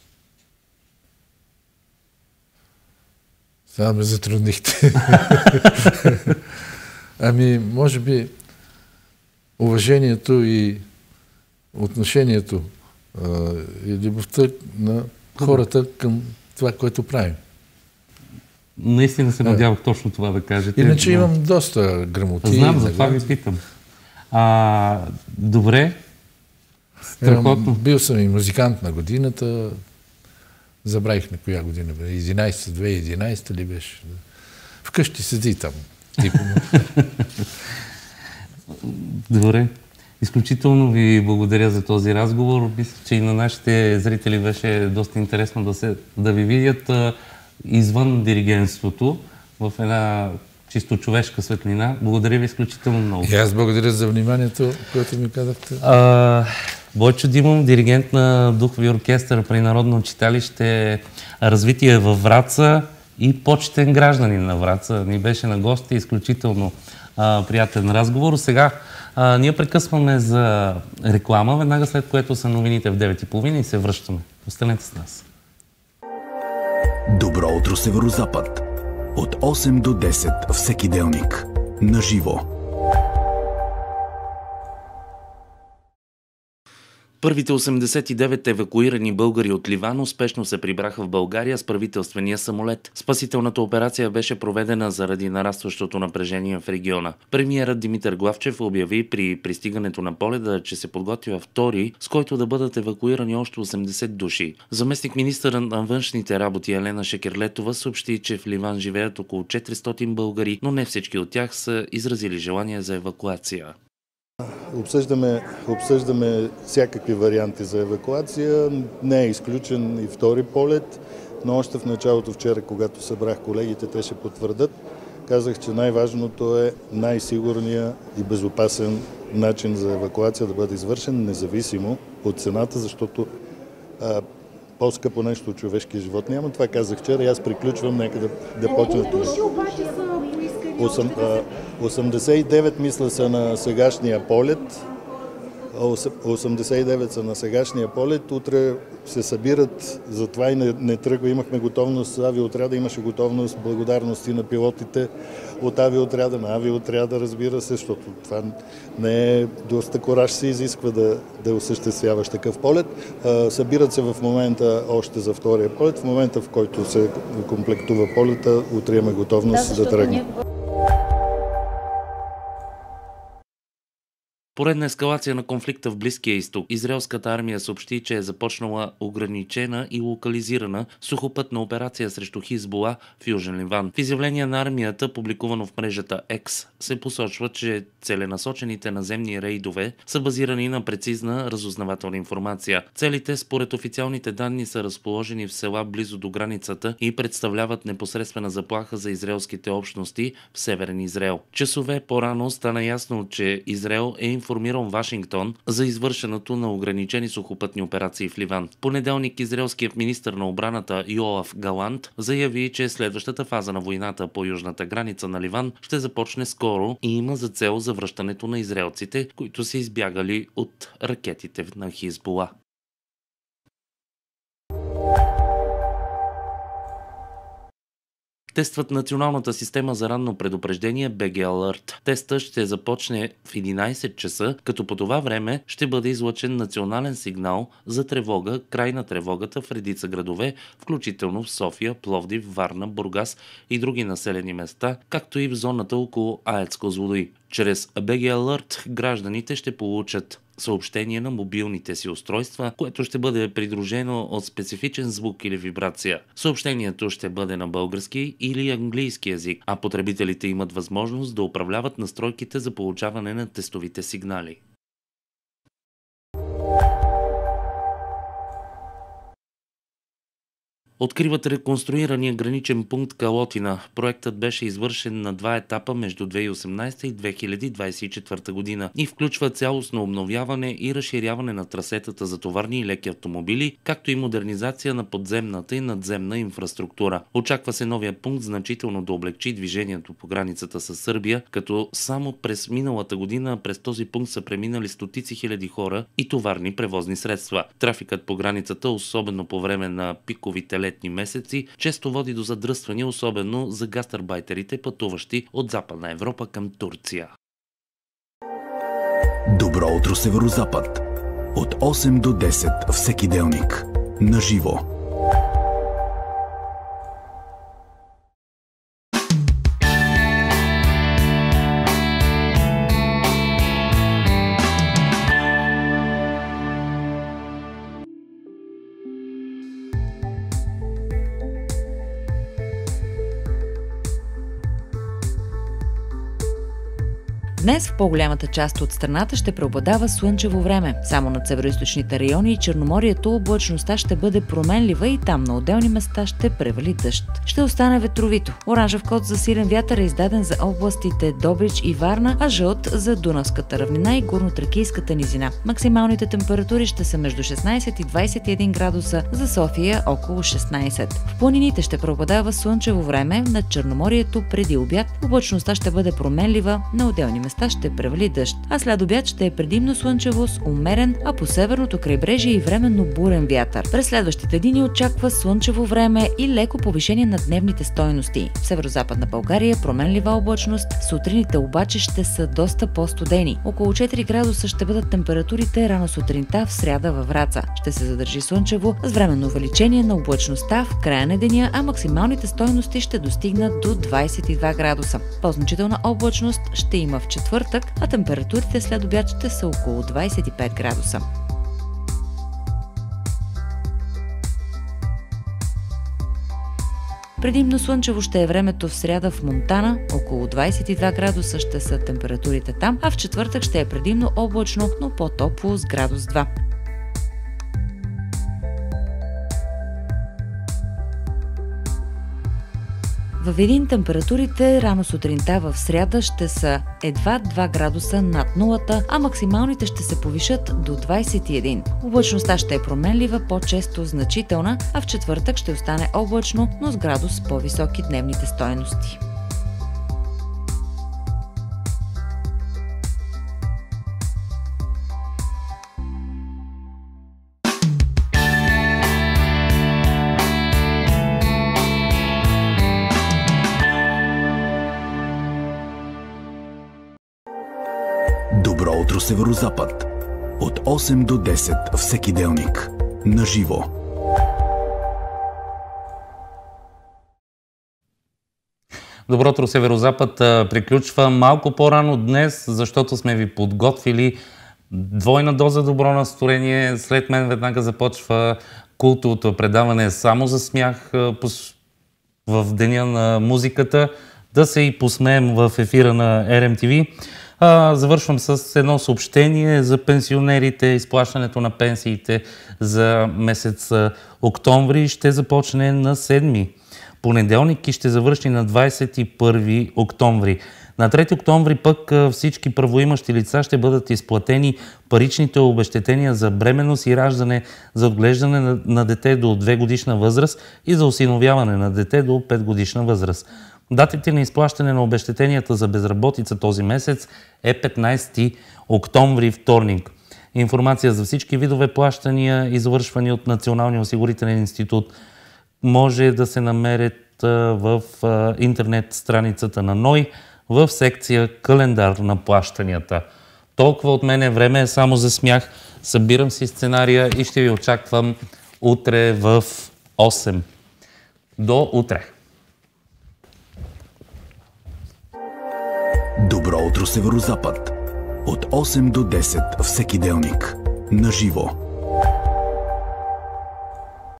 Speaker 18: Сега ме затруднихте. Може би уважението и отношението и любовта на хората към това, което правим.
Speaker 2: Наистина се надявах точно това да кажете.
Speaker 18: Иначе имам доста грамоти.
Speaker 2: Знам, за това ви питам. Добре. Страхотно.
Speaker 18: Бил съм и музикант на годината. Забравих на коя година. 2011 ли беше? Вкъщи седи там.
Speaker 2: Добре. Изключително ви благодаря за този разговор. Мисля, че и на нашите зрители беше доста интересно да ви видят извън диригентството, в една чисто човешка светлина. Благодаря ви изключително много.
Speaker 18: И аз благодаря за вниманието, което ми казахте.
Speaker 2: Бойчо Димов, диригент на духови оркестър при Народно читалище Развитие във Враца и почетен гражданин на Враца. Ни беше на гости, изключително приятен разговор. Сега ние прекъсваме за реклама, веднага след което са новините в 9:30 и се връщаме. Останете с нас.
Speaker 1: Добро утро, Северозапад. От 8 до 10 всеки делник. Наживо.
Speaker 2: Първите 89 евакуирани българи от Ливан успешно се прибраха в България с правителствения самолет. Спасителната операция беше проведена заради нарастващото напрежение в региона. Премиерът Димитър Главчев обяви при пристигането на полета, че се подготвя втори, с който да бъдат евакуирани още 80 души. Заместник министърът на външните работи Елена Шекерлетова съобщи, че в Ливан живеят около 400 българи, но не всички от тях са изразили желание за евакуация.
Speaker 7: Обсъждаме всякакви варианти за евакуация. Не е изключен и втори полет, но още в началото вчера, когато събрах колегите, те ще потвърдят. Казах, че най-важното е най-сигурния и безопасен начин за евакуация да бъде извършен, независимо от цената, защото по-скъпо нещо от човешкия живот няма. Това казах вчера и аз приключвам, нека да почнат. 89 мисля са на сегашния полет. 89 са на сегашния полет. Утре се събират, затова и не тръгва. Имахме готовност, авиоотряда имаше готовност, благодарности на пилотите от авиоотряда, на авиоотряда, разбира се, защото това не е доста кораж се изисква да осъществяваш такъв полет. Събират се в момента още за втория полет. В момента, в който се комплектува полета, утре имаме готовност да тръгне.
Speaker 2: Поредна ескалация на конфликта в Близкия изток. Израелската армия съобщи, че е започнала ограничена и локализирана сухопътна операция срещу Хизбула в Южен Ливан. В изявление на армията, публикувано в мрежата X, се посочва, че целенасочените наземни рейдове са базирани на прецизна разузнавателна информация. Целите, според официалните данни, са разположени в села близо до границата и представляват непосредствена заплаха за израелските общности в Северен Израел. Часове по-рано стана ясно, че Израел е информирал Вашингтон за извършеното на ограничени сухопътни операции в Ливан. В понеделник израелският министър на отбраната Йоав Галант заяви, че следващата фаза на войната по южната граница на Ливан ще започне скоро и има за цел завръщането на израелците, които са избягали от ракетите на Хизбула. Тестват националната система за ранно предупреждение BG Alert. Тестът ще започне в 11 часа, като по това време ще бъде излъчен национален сигнал за тревога, край на тревогата в редица градове, включително в София, Пловдив, Варна, Бургас и други населени места, както и в зоната около АЕЦ Козлодуй. Чрез BG Alert гражданите ще получат съобщение на мобилните си устройства, което ще бъде придружено от специфичен звук или вибрация. Съобщението ще бъде на български или английски език, а потребителите имат възможност да управляват настройките за получаване на тестовите сигнали. Откриват реконструирания граничен пункт Калотина. Проектът беше извършен на 2 етапа между 2018 и 2024 година и включва цялостно обновяване и разширяване на трасетата за товарни и леки автомобили, както и модернизация на подземната и надземна инфраструктура. Очаква се новия пункт значително да облегчи движението по границата с Сърбия, като само през миналата година през този пункт са преминали стотици хиляди хора и товарни превозни средства. Трафикът по границата, особено по време на пиковите летни месеци, често води до задръствания, особено за гастарбайтерите, пътуващи от Западна Европа към Турция.
Speaker 1: Добро утро, Северозапад. От 8 до 10 всеки делник. Наживо.
Speaker 6: Днес в по-голямата част от страната ще преобладава слънчево време. Само над североизточните райони и Черноморието облачността ще бъде променлива и там на отделни места ще превали дъжд. Ще остане ветровито. Оранжев код за силен вятър е издаден за областите Добрич и Варна, а жълт за Дунавската равнина и Горнотракийската низина. Максималните температури ще са между 16 и 21 градуса, за София около 16. В планините ще преобладава слънчево време, над Черноморието преди обяд облачността ще бъде променлива на отделни места места ще превали дъжд, а след обяд ще е предимно слънчево с умерен, а по северното крайбрежие и временно бурен вятър. През следващите дни очаква слънчево време и леко повишение на дневните стойности. В северо-западна България променлива облачност, сутрините обаче ще са доста по-студени. Около 4 градуса ще бъдат температурите рано сутринта в сряда във Враца. Ще се задържи слънчево с временно увеличение на облачността в края на деня, а максималните стойности ще достигнат до 22 градуса. По-значителна облачност ще има в четвъртък, а температурите след обяд ще са около 25 градуса. Предимно слънчево ще е времето в сряда в Монтана, около 22 градуса ще са температурите там, а в четвъртък ще е предимно облачно, но по-топло с градус 2. Във Видин температурите рано сутринта в сряда ще са едва 2 градуса над нулата, а максималните ще се повишат до 21. Облачността ще е променлива, по-често значителна, а в четвъртък ще остане облачно, но с градус по-високи дневните стойности.
Speaker 1: Добро утро, Северозапад. От 8 до 10 всеки делник. На живо.
Speaker 2: Добро утро, Северозапад приключва малко по-рано днес, защото сме ви подготвили двойна доза добро настроение. След мен веднага започва култовото предаване "Само за смях" в деня на музиката. Да се и посмеем в ефира на RMTV. Завършвам с едно съобщение за пенсионерите. Изплащането на пенсиите за месец октомври ще започне на 7 понеделник и ще завърши на 21 октомври. На 3 октомври пък всички правоимащи лица ще бъдат изплатени паричните обезщетения за бременност и раждане, за отглеждане на дете до 2 годишна възраст и за осиновяване на дете до 5 годишна възраст. Датите на изплащане на обезщетенията за безработица този месец е 15 октомври, вторник. Информация за всички видове плащания, извършвани от Националния осигурителен институт, може да се намерят в интернет страницата на НОИ в секция "Календар на плащанията". Толкова от мене, време е само за смях. Събирам си сценария и ще ви очаквам утре в 8. До утре!
Speaker 1: Добро утро, Северозапад. От 8 до 10 всеки делник. На живо.